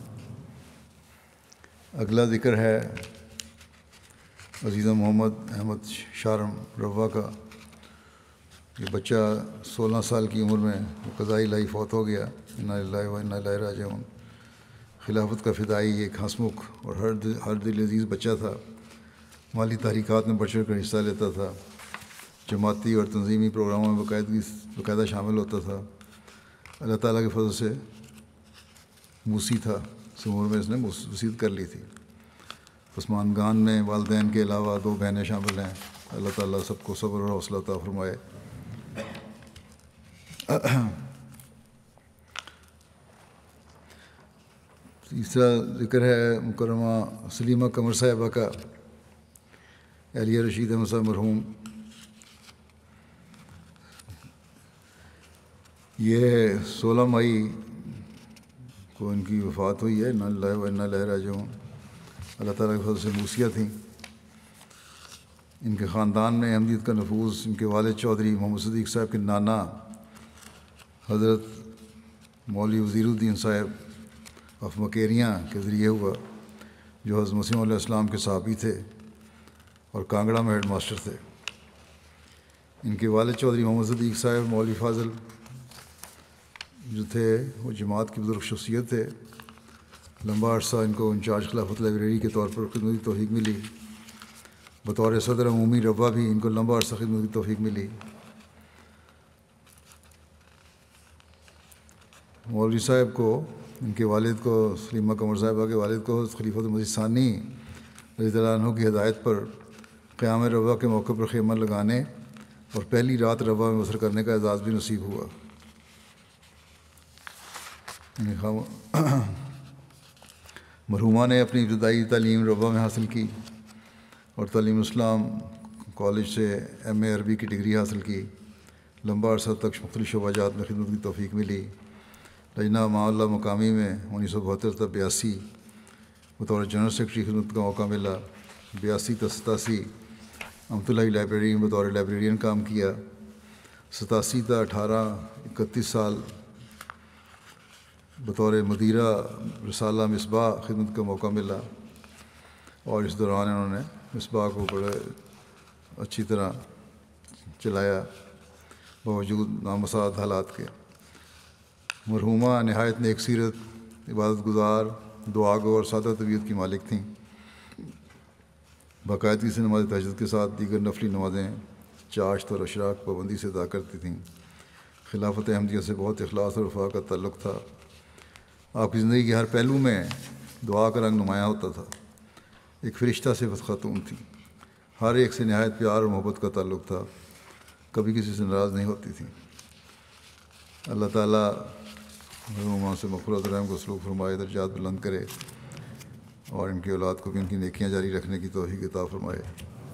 اگلا ذکر ہے عزیزہ محمد احمد شارم روا کا۔ یہ بچہ سولہ سال کی عمر میں قضائی الہی فوت ہو گیا، انا للہ و انا الیہ راجعون۔ خلافت کا فدائی، ایک ہنسمکھ اور ہر دل ہر دل عزیز بچہ تھا، مالی تحریکات میں بڑھ چڑھ کر حصہ لیتا تھا، جماعتی اور تنظیمی پروگراموں میں باقاعدگی باقاعدہ شامل ہوتا تھا۔ اللہ تعالیٰ کے فضل سے موسی تھا، اس عمر میں اس نے وصیت کر لی تھی۔ پسماندگان میں والدین کے علاوہ دو بہنیں شامل ہیں۔ اللہ تعالیٰ سب کو صبر اور حوصلہ عطا فرمائے۔ تیسرا ذکر ہے مکرمہ سلیمہ قمر صاحبہ کا، اہلیہ رشید احمد صاحب مرحوم۔ یہ سولہ مئی کو ان کی وفات ہوئی ہے، انا للہ و انا الیہ راجعون۔ اللہ تعالیٰ کے فضل سے موسیہ تھیں۔ ان کے خاندان میں احمدیت کا نفوذ ان کے والد چودھری محمد صدیق صاحب کے نانا حضرت مولوی وزیر الدین صاحب آف مکیریاں کے ذریعے ہوا، جو حضرت مسیح علیہ السلام کے صحابی تھے اور کانگڑا میں ہیڈ ماسٹر تھے۔ ان کے والد چودھری محمد صدیق صاحب مولوی فاضل جو تھے وہ جماعت کی بزرگ شخصیت تھے۔ لمبا عرصہ ان کو انچارج خلافت لائبریری کے طور پر خدمت کی توفیق ملی۔ بطور صدر عمومی روا بھی ان کو لمبا عرصہ خدمت کی توفیق ملی۔ مولوی صاحب کو، ان کے والد کو، سلیمہ قمر صاحبہ کے والد کو خلیفۃ المسیح ثانی رضی اللہ عنہ کی ہدایت پر قیام روا کے موقع پر خیمہ لگانے اور پہلی رات روا میں بسر کرنے کا اعزاز بھی نصیب ہوا۔ مرحومہ نے اپنی ابتدائی تعلیم روا میں حاصل کی اور تعلیم اسلام کالج سے ایم اے عربی کی ڈگری حاصل کی۔ لمبا عرصہ تک مختلف شعبہ جات میں خدمت کی توفیق ملی۔ لجنہ معاملہ مقامی میں انیس سو بہتر تا بیاسی بطور جنرل سیکرٹری خدمت کا موقع ملا۔ بیاسی تا ستاسی امت اللہ لائبریری میں بطور لائبریرین کام کیا۔ ستاسی تا اٹھارہ اکتیس سال بطور مدیرہ رسالہ مصباح خدمت کا موقع ملا، اور اس دوران انہوں نے مصباح کو بڑے اچھی طرح چلایا باوجود نامساعد حالات کے۔ مرحومہ نہایت نیک سیرت، عبادت گزار، دعا گو اور سادہ طبیعت کی مالک تھیں۔ باقاعدگی سے نماز تہجد کے ساتھ دیگر نفلی نمازیں چاشت اور اشراق پابندی سے ادا کرتی تھیں۔ خلافت احمدیہ سے بہت اخلاص اور وفا کا تعلق تھا۔ آپ کی زندگی کے ہر پہلو میں دعا کا رنگ نمایاں ہوتا تھا۔ ایک فرشتہ صفت خاتون تھی، ہر ایک سے نہایت پیار اور محبت کا تعلق تھا، کبھی کسی سے ناراض نہیں ہوتی تھیں۔ اللہ تعالیٰ مرحومہ سے مغفرت و رحم کو سلوک فرمائے، درجات بلند کرے اور ان کی اولاد کو بھی ان کی نیکیاں جاری رکھنے کی توفیق عطا فرمائے۔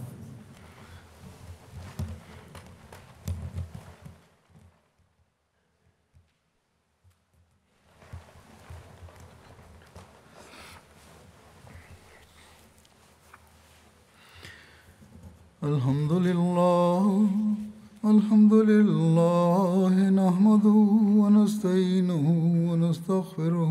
الحمد للہ الحمد للہ نحمده ونستعینه ونستغفره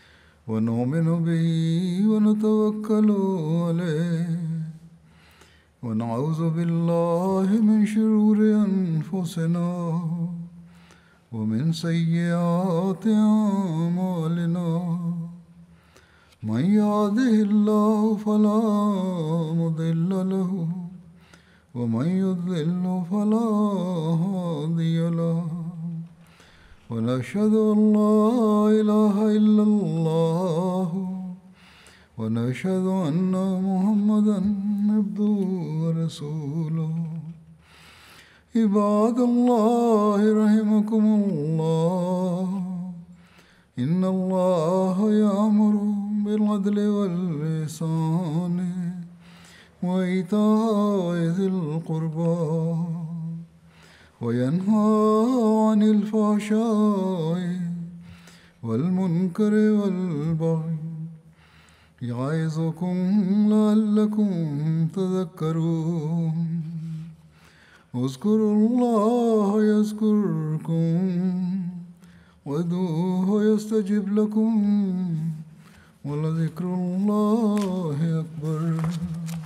ونؤمن به ونتوکل علیہ ونعوذ بالله من شرور أنفسنا ومن سيئات أعمالنا من يهده الله فلا مضل له ومن يضلل فلا هادي له ونشهد أن لا إله إلا الله ونشهد أن محمدا عبده ورسوله عباد الله رحمكم الله إن الله يأمر بالعدل والإحسان وإيتاء ذي القربى وينهى عن الفحشاء والمنكر والبغي يعظكم لعلكم تذكرون اذكروا الله يذكركم وادعوه يستجب لكم ولذكر الله أكبر.